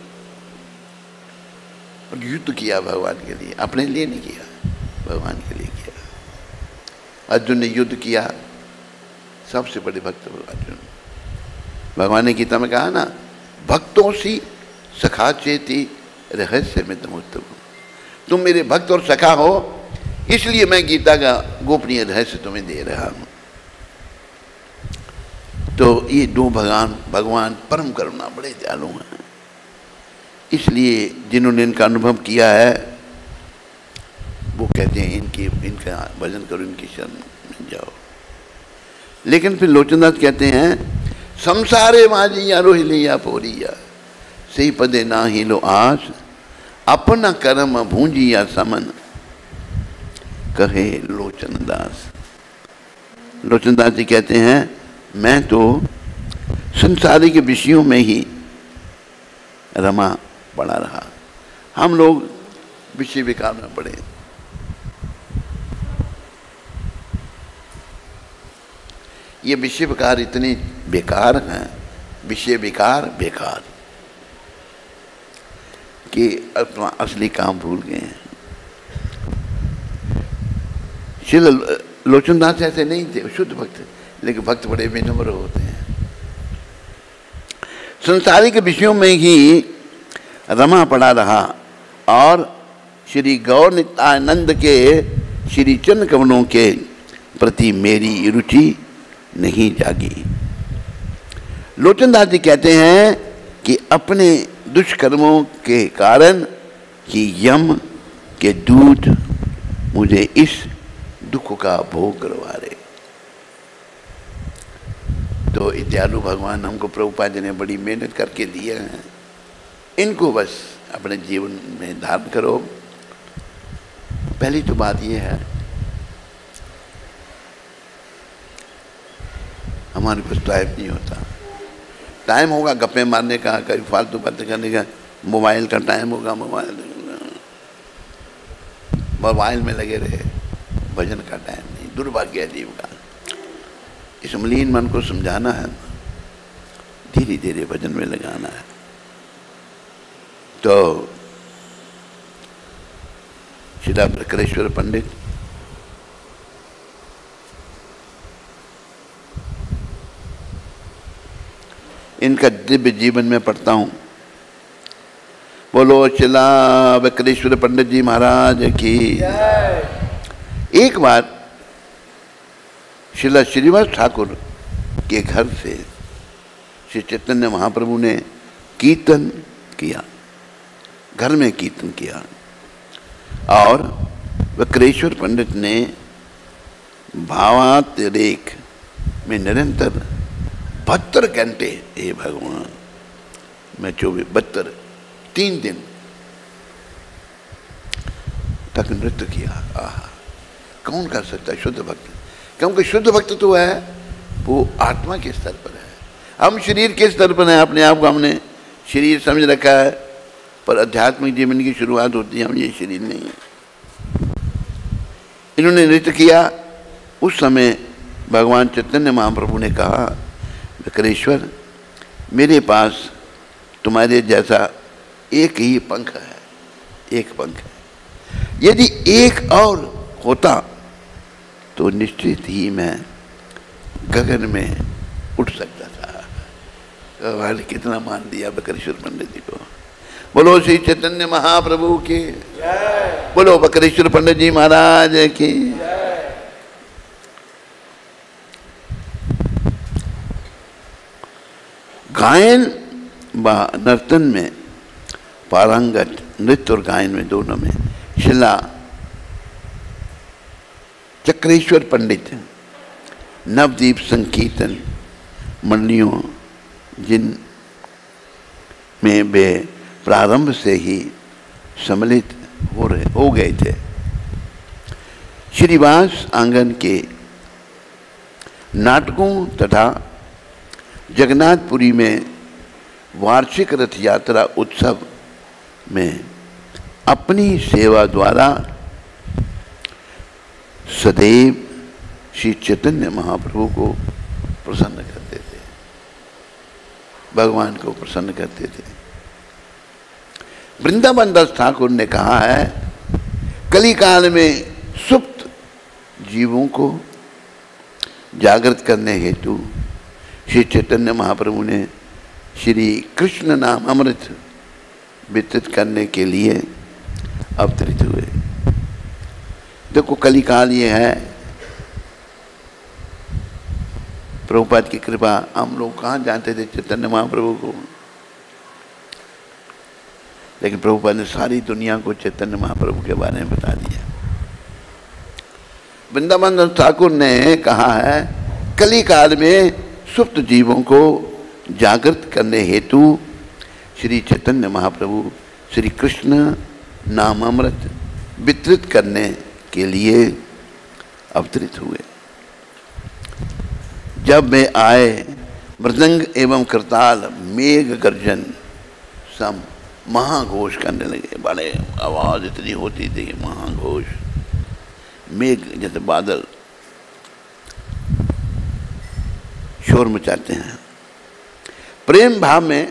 युद्ध किया भगवान के लिए, अपने लिए नहीं किया, भगवान के लिए किया। अर्जुन ने युद्ध किया, सबसे बड़े भक्त अर्जुन। भगवान ने गीता में कहा ना, भक्तों सी सखा चेती रहस्य में तमुत्तम। तुम मेरे भक्त और सखा हो, इसलिए मैं गीता का गोपनीय रहस्य तुम्हें दे रहा हूं। तो ये दो भगवान परम करुणा, बड़े दयालु हैं। इसलिए जिन्होंने इनका अनुभव किया है, वो कहते हैं इनका भजन करो, इनकी शरण में जाओ। लेकिन फिर लोचनदास कहते हैं, संसारे माजिया रोहिलिया पोरिया, सही पदे ना ही लो आस, अपना कर्म भूंजिया समन, कहे लोचनदास। लोचनदास जी कहते हैं, मैं तो संसारी के विषयों में ही रमा पड़ा रहा। हम लोग विषय विकार में पड़े, ये विषय विकार इतने बेकार हैं, विषय विकार बेकार, कि अपना असली काम भूल गए हैं। श्री लोचनदास ऐसे नहीं थे, शुद्ध भक्त, लेकिन भक्त बड़े विनम्र होते हैं। संसारिक विषयों में ही रमा पड़ा रहा और श्री गौर नित्यानंद के श्री चरण कमलों के प्रति मेरी रुचि नहीं जागी। लोचनदास जी कहते हैं कि अपने दुष्कर्मों के कारण ही यम के दूत मुझे इस दुख का भोग करवा रहे। तो दयालु भगवान हमको प्रभुपाद जी ने बड़ी मेहनत करके दिए हैं, इनको बस अपने जीवन में धारण करो। पहली तो बात यह है, हमारे पास टाइम नहीं होता। टाइम होगा गप्पे मारने का, कभी फालतू बातें करने का, मोबाइल का टाइम होगा, मोबाइल में लगे रहे, भजन का टाइम नहीं। दुर्भाग्य है जीव का। इस मलिन मन को समझाना है, धीरे धीरे भजन में लगाना है। तो श्रीला प्रकरेश्वर पंडित इनका दिव्य जीवन में पढ़ता हूँ। बोलो श्रीला प्रकरेश्वर पंडित जी महाराज की। एक बार श्रीला श्रीवास ठाकुर के घर से श्री चैतन्य महाप्रभु ने कीर्तन किया, घर में कीर्तन किया, और वक्रेश्वर पंडित ने भावातिरेक में निरंतर 72 घंटे, हे भगवान, मैं 72 3 दिन तक नृत्य किया। आह, कौन कर सकता है शुद्ध भक्त? क्योंकि शुद्ध भक्त तो है वो आत्मा के स्तर पर है। हम शरीर के स्तर पर हैं, अपने आप को हमने शरीर समझ रखा है, पर आध्यात्मिक जीवन की शुरुआत होती है, हम ये शरीर नहीं है। इन्होंने नृत्य किया। उस समय भगवान चैतन्य महाप्रभु ने कहा, वक्रेश्वर, मेरे पास तुम्हारे जैसा एक ही पंख है, एक पंख है। यदि एक और होता तो निश्चित ही मैं गगन में उठ सकता था। भगवान कितना मान दिया वक्रेश्वर पंडित जी को। बोलो श्री चैतन्य महाप्रभु की, बोलो वक्रेश्वर पंडित जी महाराज की। गायन व नर्तन में पारंगत, नृत्य और गायन में दोनों में श्रीला चक्रेश्वर पंडित नवदीप संकीर्तन मंडलियों जिन में वे प्रारंभ से ही सम्मिलित हो गए थे, श्रीवास आंगन के नाटकों तथा जगन्नाथपुरी में वार्षिक रथ यात्रा उत्सव में अपनी सेवा द्वारा सदैव श्री चैतन्य महाप्रभु को प्रसन्न करते थे, भगवान को प्रसन्न करते थे। वृंदावन दास ठाकुर ने कहा है, कली काल में सुप्त जीवों को जागृत करने हेतु श्री चैतन्य महाप्रभु ने श्री कृष्ण नाम अमृत वितरित करने के लिए अवतरित हुए। देखो कलिकाल ये है, प्रभुपाद की कृपा। हम लोग कहाँ जानते थे चैतन्य महाप्रभु को, लेकिन प्रभुपाद ने सारी दुनिया को चैतन्य महाप्रभु के बारे में बता दिया। वृंदावन दास ठाकुर ने कहा है, कलिकाल में सुप्त जीवों को जागृत करने हेतु श्री चैतन्य महाप्रभु श्री कृष्ण नाम अमृत वितरित करने के लिए अवतरित हुए। जब वे आए, मृदंग एवं करताल मेघ गर्जन सम महाघोष करने लगे। बड़े आवाज इतनी होती थी, महाघोष, मेघ जैसे बादल। शोर मचाते हैं। प्रेम भाव में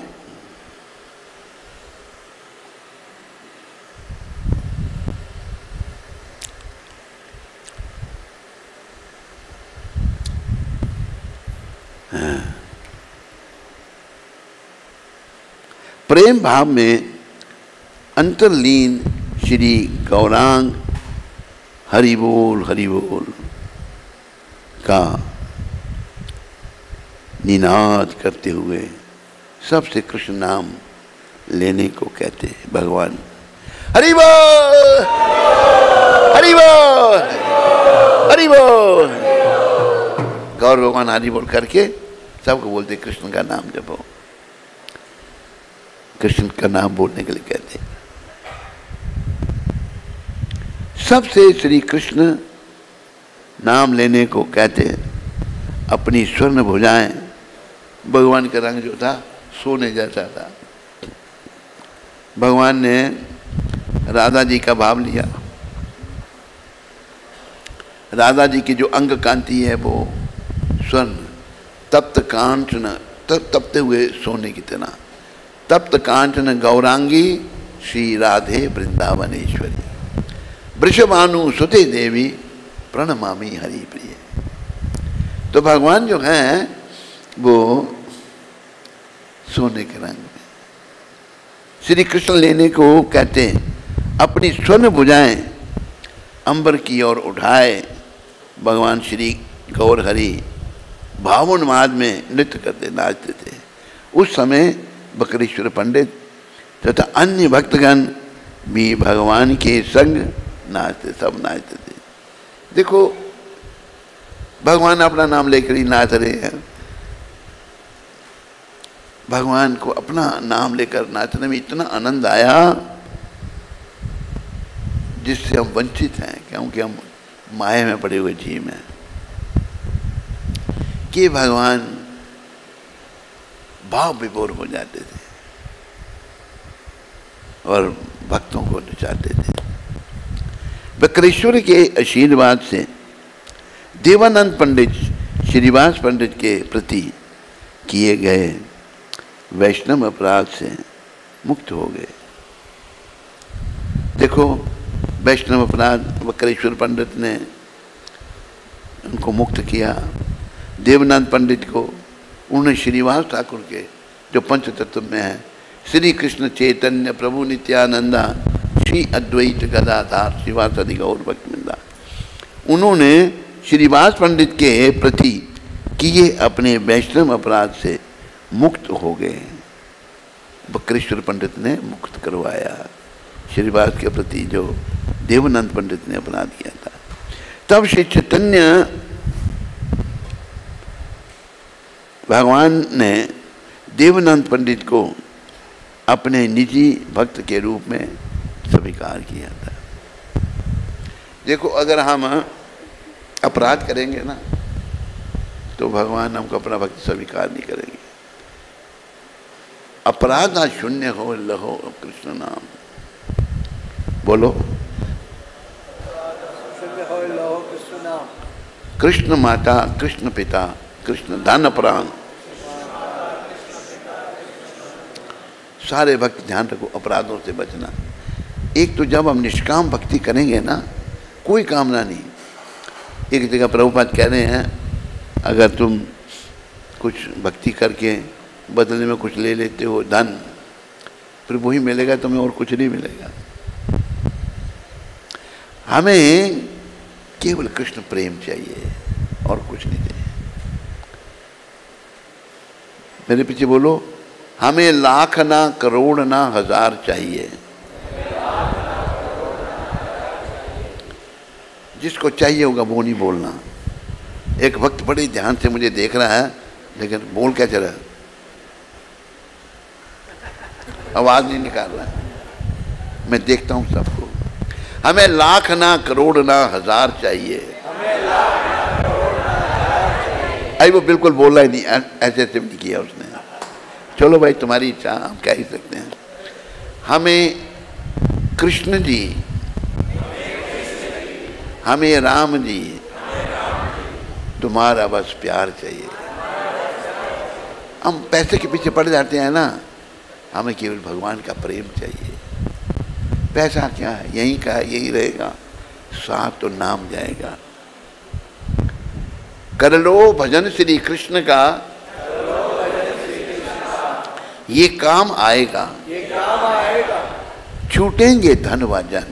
प्रेम भाव में अंतर्लीन श्री गौरांग हरि बोल का निनाद करते हुए सबसे कृष्ण नाम लेने को कहते हैं भगवान। हरि बोल हरि बोल हरि बोल। गौर भगवान हरि बोल करके सबको बोलते कृष्ण का नाम जपो। कृष्ण का नाम बोलने के लिए कहते हैं। सबसे श्री कृष्ण नाम लेने को कहते हैं। अपनी स्वर्ण भुजाएं, भगवान का रंग जो था सोने जैसा था। भगवान ने राधा जी का भाव लिया। राधा जी की जो अंग कांति है वो स्वर्ण, तप्त कांचन, तपते हुए सोने की तरह। तप्त कांचन गौरांगी श्री राधे वृंदावनेश्वरी, वृषभानु सुते देवी प्रणमामि हरि प्रिय। तो भगवान जो हैं वो सोने के रंग में श्री कृष्ण लेने को कहते हैं। अपनी स्वर्ण भुजाएं अंबर की ओर उठाए भगवान श्री गौर हरि भावोन्माद में नृत्य करते नाचते थे। उस समय बकरेश्वर पंडित तथा अन्य भक्तगण भी भगवान के संग नाचते, सब नाचते थे। देखो भगवान अपना नाम लेकर ही नाच रहे हैं। भगवान को अपना नाम लेकर नाचने में इतना आनंद आया जिससे हम वंचित हैं, क्योंकि हम माया में पड़े हुए जीव हैं। कि भगवान भाव विभोर हो जाते थे और भक्तों को नचाते थे। बकरेश्वर के आशीर्वाद से देवानंद पंडित श्रीवास पंडित के प्रति किए गए वैष्णव अपराध से मुक्त हो गए। देखो वैष्णव अपराध बकरेश्वर पंडित ने उनको मुक्त किया। देवानंद पंडित को उन्होंने श्रीवास ठाकुर के जो पंच तत्व में है श्री कृष्ण चैतन्य प्रभु नित्यानंदा श्री अद्वैत गदाधार श्रीवास आदि गौर भक्तवृंदा, उन्होंने श्रीवास पंडित के प्रति किए अपने वैष्णव अपराध से मुक्त हो गए। बकरेश्वर पंडित ने मुक्त करवाया श्रीवास के प्रति जो देवानंद पंडित ने अपराध किया था। तब श्री चैतन्य भगवान ने देवानंद पंडित को अपने निजी भक्त के रूप में स्वीकार किया था। देखो अगर हम अपराध करेंगे ना तो भगवान हमको अपना भक्त स्वीकार नहीं करेंगे। अपराध ना शून्य हो लहो कृष्ण नाम, बोलो शून्य हो लहो कृष्ण नाम। कृष्ण माता कृष्ण पिता कृष्ण दान प्राण। सारे भक्त ध्यान रखो अपराधों से बचना। एक तो जब हम निष्काम भक्ति करेंगे ना, कोई कामना नहीं। एक जगह प्रभुपाद कह रहे हैं अगर तुम कुछ भक्ति करके बदले में कुछ ले लेते हो धन, फिर वही मिलेगा तुम्हें और कुछ नहीं मिलेगा। हमें केवल कृष्ण प्रेम चाहिए और कुछ नहीं चाहिए। मेरे पीछे बोलो, हमें लाख ना करोड़ ना हजार चाहिए। जिसको चाहिए होगा वो नहीं बोलना। एक वक्त बड़े ध्यान से मुझे देख रहा है लेकिन बोल क्या चला, आवाज नहीं निकाल रहा है। मैं देखता हूं सबको। हमें लाख ना करोड़ ना हजार चाहिए। अरे वो बिल्कुल बोला ही नहीं, ऐसे ऐसे नहीं किया उसने। चलो भाई तुम्हारी इच्छा, हम कह ही सकते हैं। हमें कृष्ण जी, हमें राम जी, तुम्हारा बस प्यार चाहिए। हम पैसे के पीछे पड़ जाते हैं ना, हमें केवल भगवान का प्रेम चाहिए। पैसा क्या है, यहीं का है, यही रहेगा, साथ तो नाम जाएगा। कर लो भजन श्री कृष्ण का, ये काम आएगा, छूटेंगे धन व जन,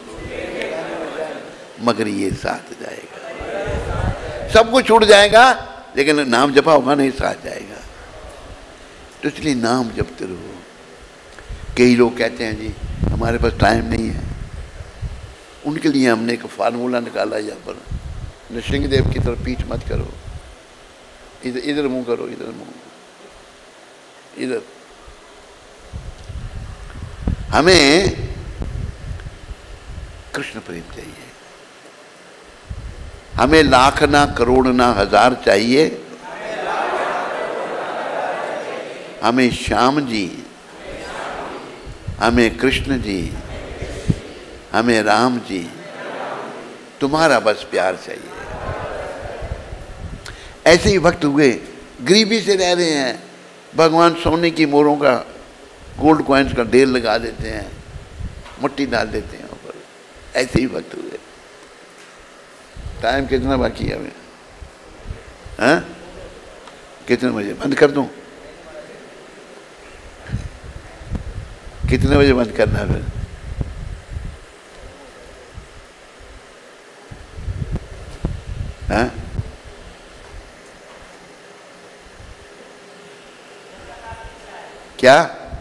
मगर ये साथ जाएगा। सब कुछ छूट जाएगा लेकिन नाम जपा होगा नहीं, साथ जाएगा। तो इसलिए नाम जपते रहो। कई लोग कहते हैं जी हमारे पास टाइम नहीं है, उनके लिए हमने एक फार्मूला निकाला यहाँ पर, नृसिंहदेव की तरफ पीठ मत करो, इधर इधर मुंह करो, इधर मुंह, इधर। हमें कृष्ण प्रेम चाहिए, हमें लाख ना करोड़ ना हजार चाहिए, हमें श्याम जी, हमें कृष्ण जी, हमें राम जी, तुम्हारा बस प्यार चाहिए। ऐसे ही वक्त हुए गरीबी से रह रहे हैं, भगवान सोने की मोहरों का, गोल्ड कॉइन्स का ढेर लगा देते हैं, मिट्टी डाल देते हैं ऊपर। ऐसे ही वक्त हुए। टाइम कितना बाकी है अभी? हाँ, कितने बजे बंद कर दूं? कितने बजे बंद करना है फिर? हाँ? क्या?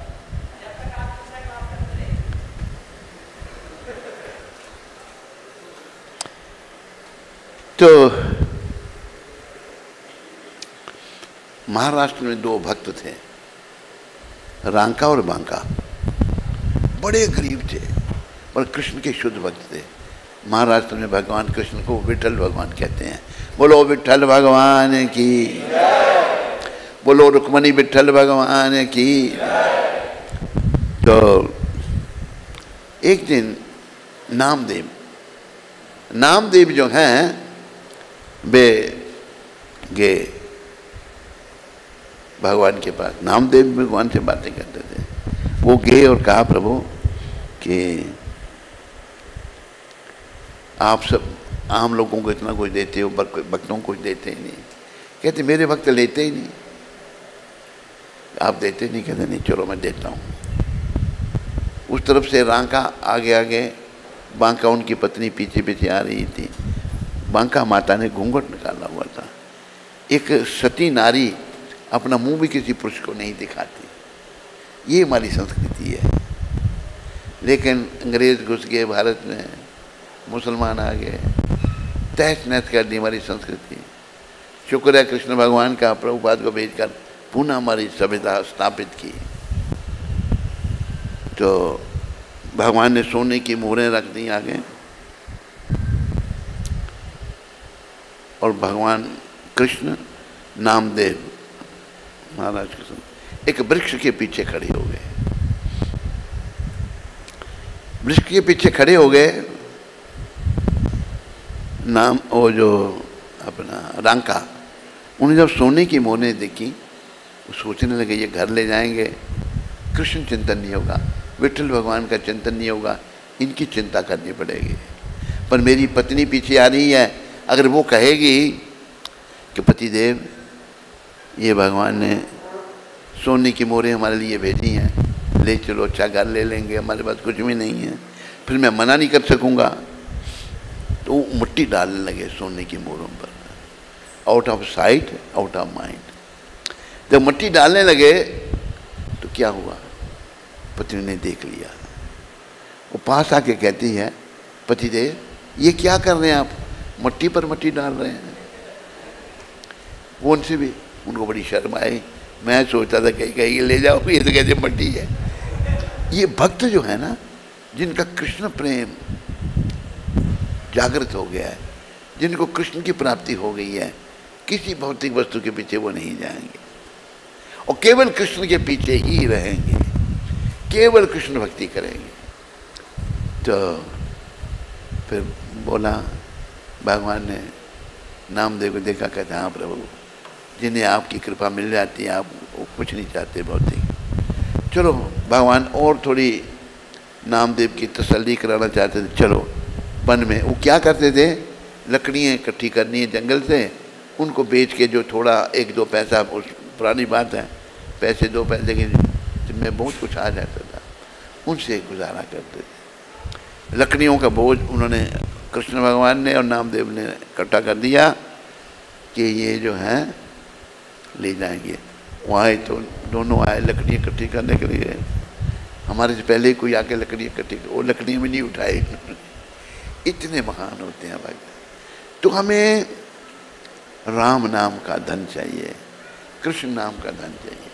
तो महाराष्ट्र में दो भक्त थे, रांका और बांका। बड़े गरीब थे पर कृष्ण के शुद्ध भक्त थे। महाराष्ट्र में भगवान कृष्ण को विठल भगवान कहते हैं। बोलो विठल भगवान की, बोलो रुक्मणी विठल भगवान की। तो एक दिन नामदेव जो हैं वे गए भगवान के पास। नामदेव भगवान से बातें करते थे। वो गए और कहा प्रभु कि आप सब आम लोगों को इतना कुछ देते हो, भक्तों को कुछ देते ही नहीं। कहते मेरे भक्त लेते ही नहीं। आप देते नहीं? कहते नहीं, चलो मैं देता हूँ। उस तरफ से रांका आगे आगे, बांका उनकी पत्नी पीछे पीछे आ रही थी। बांका माता ने घूंघट निकाला हुआ था। एक सती नारी अपना मुंह भी किसी पुरुष को नहीं दिखाती, ये हमारी संस्कृति है। लेकिन अंग्रेज घुस गए भारत में, मुसलमान आ गए, तहस नहस कर दी हमारी संस्कृति। शुक्र है कृष्ण भगवान का प्रभुपाद को भेजकर पुनः हमारी सभ्यता स्थापित की। तो भगवान ने सोने की मोहरें रख दी आगे, और भगवान कृष्ण नामदेव महाराज कृष्ण एक वृक्ष के पीछे खड़े हो गए। वृक्ष के पीछे खड़े हो गए। नाम वो जो अपना रांका, उन्हें जब सोने की मोहरें देखी, वो सोचने लगे ये घर ले जाएंगे, कृष्ण चिंतन नहीं होगा, विठल भगवान का चिंतन नहीं होगा, इनकी चिंता करनी पड़ेगी। पर मेरी पत्नी पीछे आ रही है, अगर वो कहेगी कि पतिदेव ये भगवान ने सोने की मोहरें हमारे लिए भेजी हैं, ले चलो, अच्छा घर ले लेंगे, हमारे पास कुछ भी नहीं है, फिर मैं मना नहीं कर सकूँगा। तो वो मिट्टी डालने लगे सोने की मोहरों पर। Out of sight out of mind. जब मिट्टी डालने लगे तो क्या हुआ, पत्नी ने देख लिया। वो पास आके कहती है, पतिदेव ये क्या कर रहे हैं आप, मिट्टी पर मिट्टी डाल रहे हैं। वो उनसे भी, उनको बड़ी शर्म आई। मैं सोचता था कहीं कहीं ले जाओ, ये तो कहते मिट्टी है। ये भक्त जो है ना, जिनका कृष्ण प्रेम जागृत हो गया है, जिनको कृष्ण की प्राप्ति हो गई है, किसी भौतिक वस्तु के पीछे वो नहीं जाएंगे और केवल कृष्ण के पीछे ही रहेंगे, केवल कृष्ण भक्ति करेंगे। तो फिर बोला, भगवान ने नामदेव को देखा, कहते हाँ प्रभु जिन्हें आपकी कृपा मिल जाती है, आप कुछ नहीं चाहते भौतिक। चलो भगवान और थोड़ी नामदेव की तसल्ली कराना चाहते थे। चलो वन में वो क्या करते थे, लकड़ियाँ इकट्ठी करनी है जंगल से, उनको बेच के जो थोड़ा 1-2 पैसा, उस पुरानी बात है, पैसे 2 पैसे के जिनमें बहुत कुछ आ जाता था, उनसे गुजारा करते थे। लकड़ियों का बोझ उन्होंने, कृष्ण भगवान ने और नामदेव ने इकट्ठा कर दिया कि ये जो है ले जाएंगे। वो आए तो दोनों आए लकड़ी इकट्ठी करने के लिए, हमारे से पहले ही कोई आके लकड़ी इकट्ठी, वो लकड़ी भी नहीं उठाई। इतने महान होते हैं भाई। तो हमें राम नाम का धन चाहिए, कृष्ण नाम का धन चाहिए।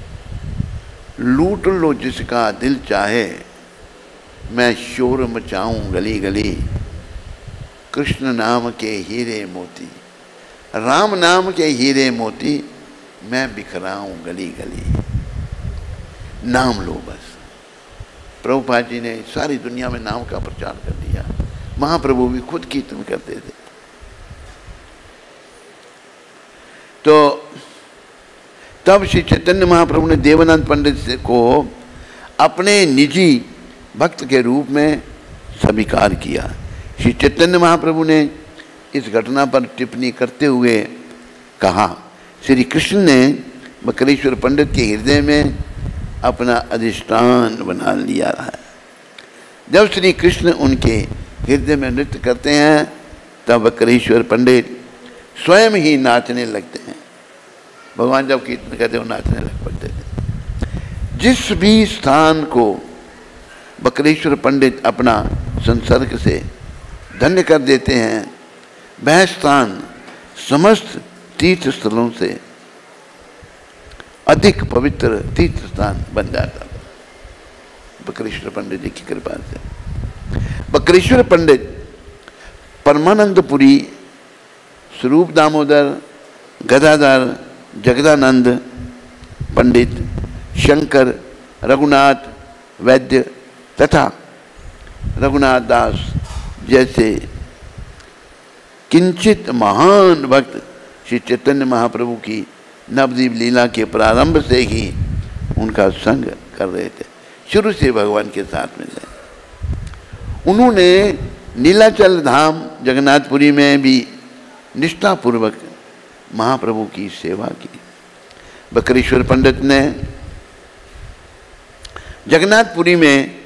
लूट लो जिसका दिल चाहे, मैं शोर मचाऊं गली गली, कृष्ण नाम के हीरे मोती, राम नाम के हीरे मोती, मैं बिखराऊं गली गली। नाम लो बस। प्रभुपाद जी ने सारी दुनिया में नाम का प्रचार कर दिया। महाप्रभु भी खुद कीर्तन करते थे। तो तब श्री चैतन्य महाप्रभु ने देवानंद पंडित को अपने निजी भक्त के रूप में स्वीकार किया। श्री चैतन्य महाप्रभु ने इस घटना पर टिप्पणी करते हुए कहा, श्री कृष्ण ने बकरेश्वर पंडित के हृदय में अपना अधिष्ठान बना लिया है। जब श्री कृष्ण उनके हृदय में नृत्य करते हैं तब बकरेश्वर पंडित स्वयं ही नाचने लगते हैं। भगवान जब कीर्तन करते वो नाचने लग पड़ते थे। जिस भी स्थान को बकरेश्वर पंडित अपना संसर्ग से धन्य कर देते हैं, वह स्थान समस्त तीर्थ स्थलों से अधिक पवित्र तीर्थ स्थान बन जाता है बकरेश्वर पंडित जी की कृपा से। बकरेश्वर पंडित परमानंदपुरी, स्वरूप दामोदर, गदाधर, जगदानंद पंडित, शंकर, रघुनाथ वैद्य तथा रघुनाथ दास जैसे किंचित महान भक्त श्री चैतन्य महाप्रभु की नवदीप लीला के प्रारंभ से ही उनका संग कर रहे थे। शुरू से भगवान के साथ में थे। उन्होंने नीलाचल धाम जगन्नाथपुरी में भी निष्ठापूर्वक महाप्रभु की सेवा की। बकरेश्वर पंडित ने जगन्नाथपुरी में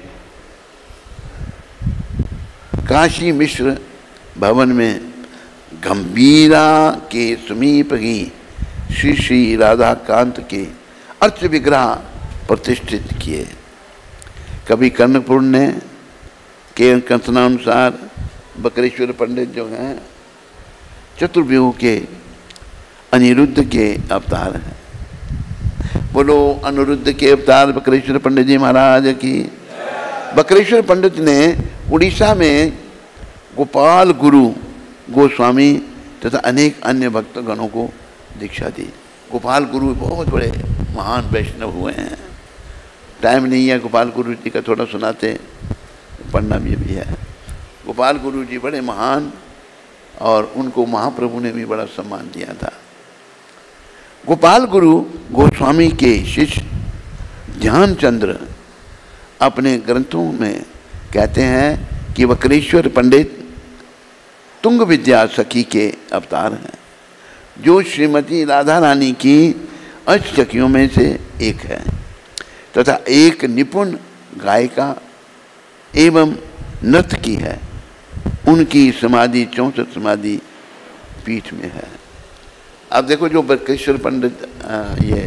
काशी मिश्र भवन में गंभीरा के समीप ही श्री श्री राधा कांत के अर्च विग्रह प्रतिष्ठित किए। कभी कर्णपुर ने के कथनानुसार बकरेश्वर पंडित जो हैं चतुर्व्यूह के अनिरुद्ध के अवतार हैं। बोलो अनिरुद्ध के अवतार बकरेश्वर पंडित जी महाराज की। बकरेश्वर पंडित ने उड़ीसा में गोपाल गुरु गोस्वामी तथा अनेक अन्य भक्तगणों को दीक्षा दी। गोपाल गुरु बहुत बड़े महान वैष्णव हुए हैं। टाइम नहीं है गोपाल गुरु जी का थोड़ा सुनाते, पढ़ना भी है। गोपाल गुरु जी बड़े महान और उनको महाप्रभु ने भी बड़ा सम्मान दिया था। गोपाल गुरु गोस्वामी के शिष्य ध्यानचंद्र अपने ग्रंथों में कहते हैं कि बकरेश्वर पंडित तुंग विद्या सखी के अवतार हैं, जो श्रीमती राधा रानी की अष्टसखियों में से एक है तथा एक निपुण गायिका एवं नर्तकी है। उनकी समाधि 64 समाधि पीठ में है। अब देखो जो बकरेश्वर पंडित ये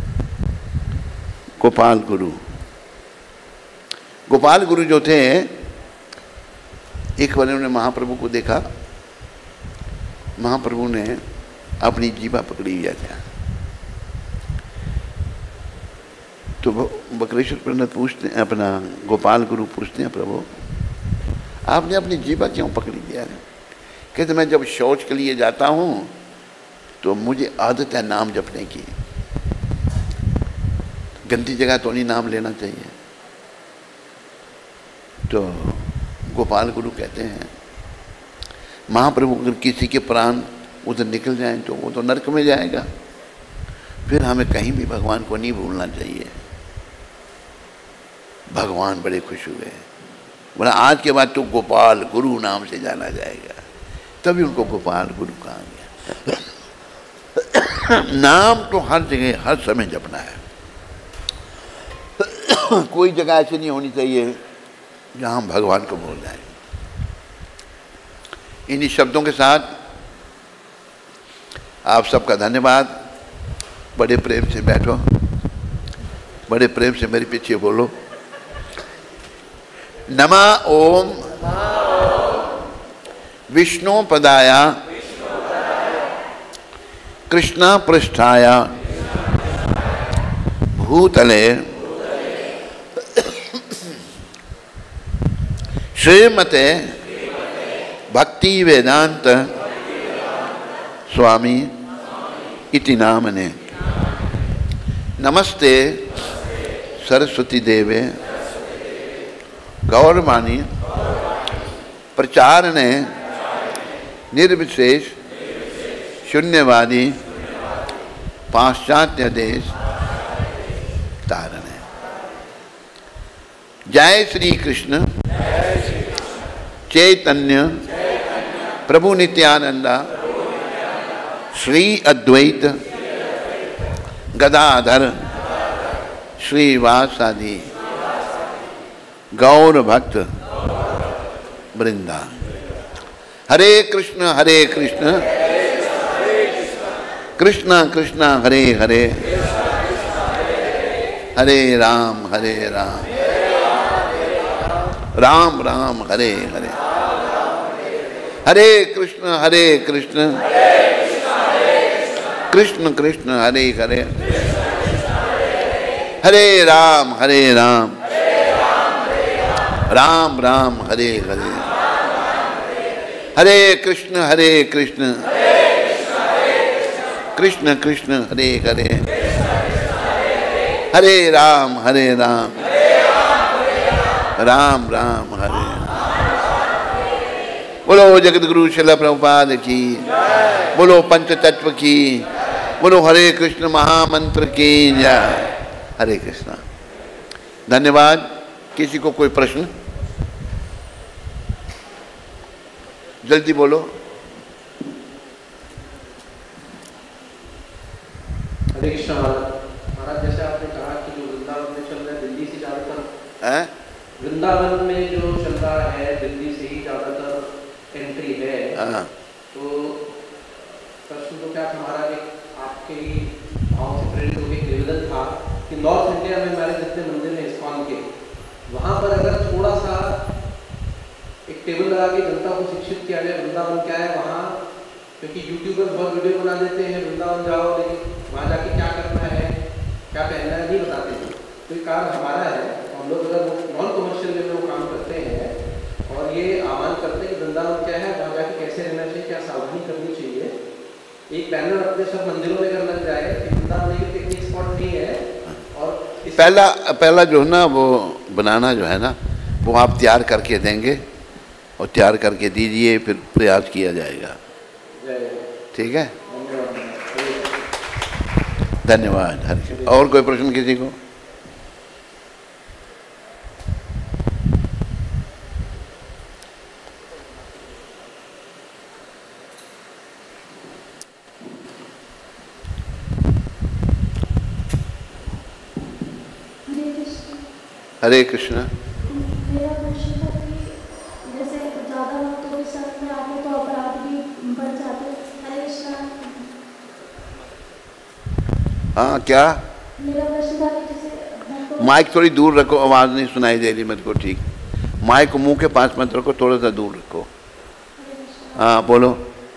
गोपाल गुरु जो थे, एक बार उन्होंने महाप्रभु को देखा। महाप्रभु ने अपनी जीभा पकड़ी हुई था। तो बकरेश्वर पंडित पूछते हैं, अपना गोपाल गुरु पूछते हैं, प्रभु आपने अपनी जीभा क्यों पकड़ी दिया है? कहते मैं जब शौच के लिए जाता हूँ तो मुझे आदत है नाम जपने की। गंदी जगह तो नहीं नाम लेना चाहिए। तो गोपाल गुरु कहते हैं महाप्रभु अगर किसी के प्राण उधर निकल जाएं तो वो तो नरक में जाएगा, फिर हमें कहीं भी भगवान को नहीं भूलना चाहिए। भगवान बड़े खुश हुए, बोला आज के बाद तो गोपाल गुरु नाम से जाना जाएगा। तभी उनको गोपाल गुरु कहा गया। नाम तो हर जगह हर समय जपना है। कोई जगह ऐसी नहीं होनी चाहिए जहां हम भगवान को भूल जाएं। इन्हीं शब्दों के साथ आप सबका धन्यवाद। बड़े प्रेम से बैठो, बड़े प्रेम से मेरे पीछे बोलो, नमः ओम विष्णु पदाया कृष्ण पृष्ठाया भूतले श्रीमते भक्ति वेदांत स्वामी इति नामने। नमस्ते सरस्वती देवे गौरवाणी प्रचारणे निर्विशेष शून्यवादी पाश्चात्य देश तारणे। जय श्री कृष्ण चैतन्य प्रभु नित्यानंदा श्री अद्वैत गदाधर श्रीवासादि गौर भक्त वृंदा। हरे कृष्ण कृष्ण कृष्ण हरे हरे, हरे राम राम राम हरे हरे। हरे कृष्ण कृष्ण कृष्ण हरे हरे, हरे राम राम राम हरे हरे। हरे कृष्ण कृष्ण कृष्ण हरे हरे, हरे राम राम राम हरे। बोलो जगतगुरु श्रील प्रभुपाद की, बोलो पंच तत्व की, बोलो हरे कृष्ण महामंत्र की जय। हरे कृष्णा। धन्यवाद। किसी को कोई प्रश्न? जल्दी बोलो। हरे कृष्णा महाराज, जैसे आपने कहा कि जो वृंदावन में चल रहा है दिल्ली से ज्यादातर, वृंदावन में जो चल रहा है दिल्ली से ही ज्यादातर एंट्री है, तो प्रश्न तो क्या था महाराज, आपके ही भाव से प्रेरित होकर निवेदन था कि नॉर्थ इंडिया में हमारे जितने मंदिर हैं इस्कॉन के, वहां पर अगर थोड़ा सा एक टेबल लगा के जनता को शिक्षित किया जाए वृंदावन क्या है वहाँ, क्योंकि यूट्यूबर बहुत वीडियो बना देते हैं वृंदावन जाओ, लेकिन वहाँ जाके क्या करना है क्या पहनना है नहीं बताते। तो ये कार्य हमारा है, हम लोग अगर नॉन कमर्शियल वे में वो काम करते हैं और ये आह्वान करते हैं कि वृंदावन क्या है, वहाँ जाके कैसे रहना चाहिए, क्या सावधानी करनी चाहिए, एक बैनर अपने सब मंदिरों में अगर लग जाए कि वृंदावन एक पिकनिक स्पॉट नहीं है। और पहला जो है ना वो बनाना जो है ना वो आप तैयार करके देंगे और तैयार करके दीजिए, फिर प्रयास किया जाएगा। ठीक है, धन्यवाद। हर और कोई प्रश्न किसी को? हरे कृष्ण। मेरा प्रश्न था कि जैसे ज़्यादा भक्तों के संग में आते तो अपराध भी बढ़ जाते। हरे कृष्ण। हाँ क्या? मेरा प्रश्न था कि जैसे माइक थोड़ी दूर रखो, आवाज़ नहीं सुनाई दे रही मेरे को। ठीक, माइक को मुंह के पास मत रखो, थोड़ा सा दूर रखो। हाँ बोलो।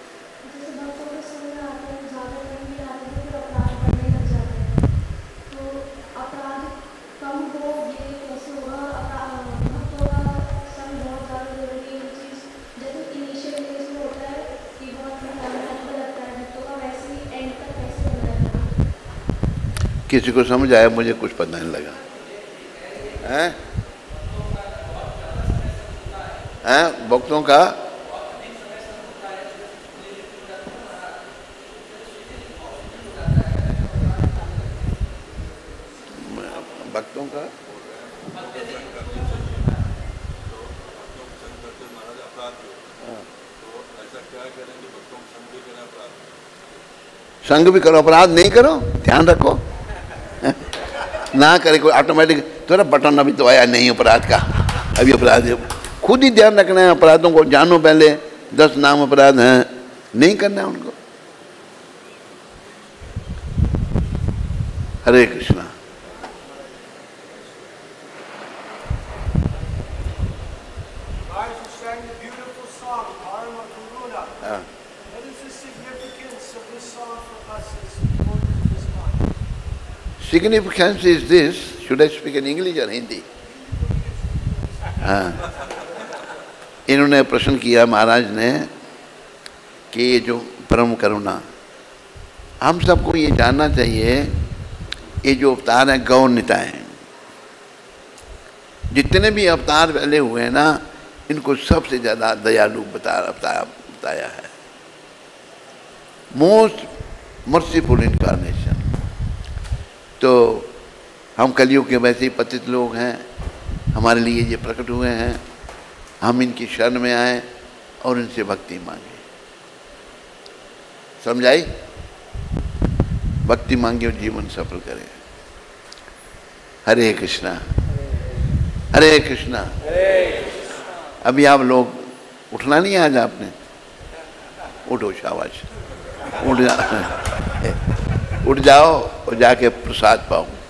किसी को समझ आया? मुझे कुछ पता नहीं लगा। हैं भक्तों का संग भी करो, अपराध नहीं करो, ध्यान रखो। ना करे कोई ऑटोमेटिक थोड़ा बटन अभी तो आया नहीं अपराध का, अभी अपराध है। खुद ही ध्यान रखना है, अपराधों को जानो पहले, 10 नाम अपराध हैं, नहीं करना है उनको। हरे Krishna. Significance is this. Should I speak in English or Hindi? हाँ, इन्होंने प्रश्न किया महाराज ने कि ये जो परम करुणा, हम सबको ये जानना चाहिए, ये जो अवतार है गौर निताय हैं, जितने भी अवतार पहले हुए हैं ना, इनको सबसे ज़्यादा दयालु बताया है। Most merciful incarnation. तो हम कलयुग के वैसे ही पतित लोग हैं, हमारे लिए ये प्रकट हुए हैं, हम इनकी शरण में आए और इनसे भक्ति मांगे। समझाई? भक्ति मांगे और जीवन सफल करें। हरे कृष्णा, हरे कृष्णा। अभी आप लोग उठना नहीं है आज आपने? उठो, शाबाश, उठ जाओ और जाके प्रसाद पाओ।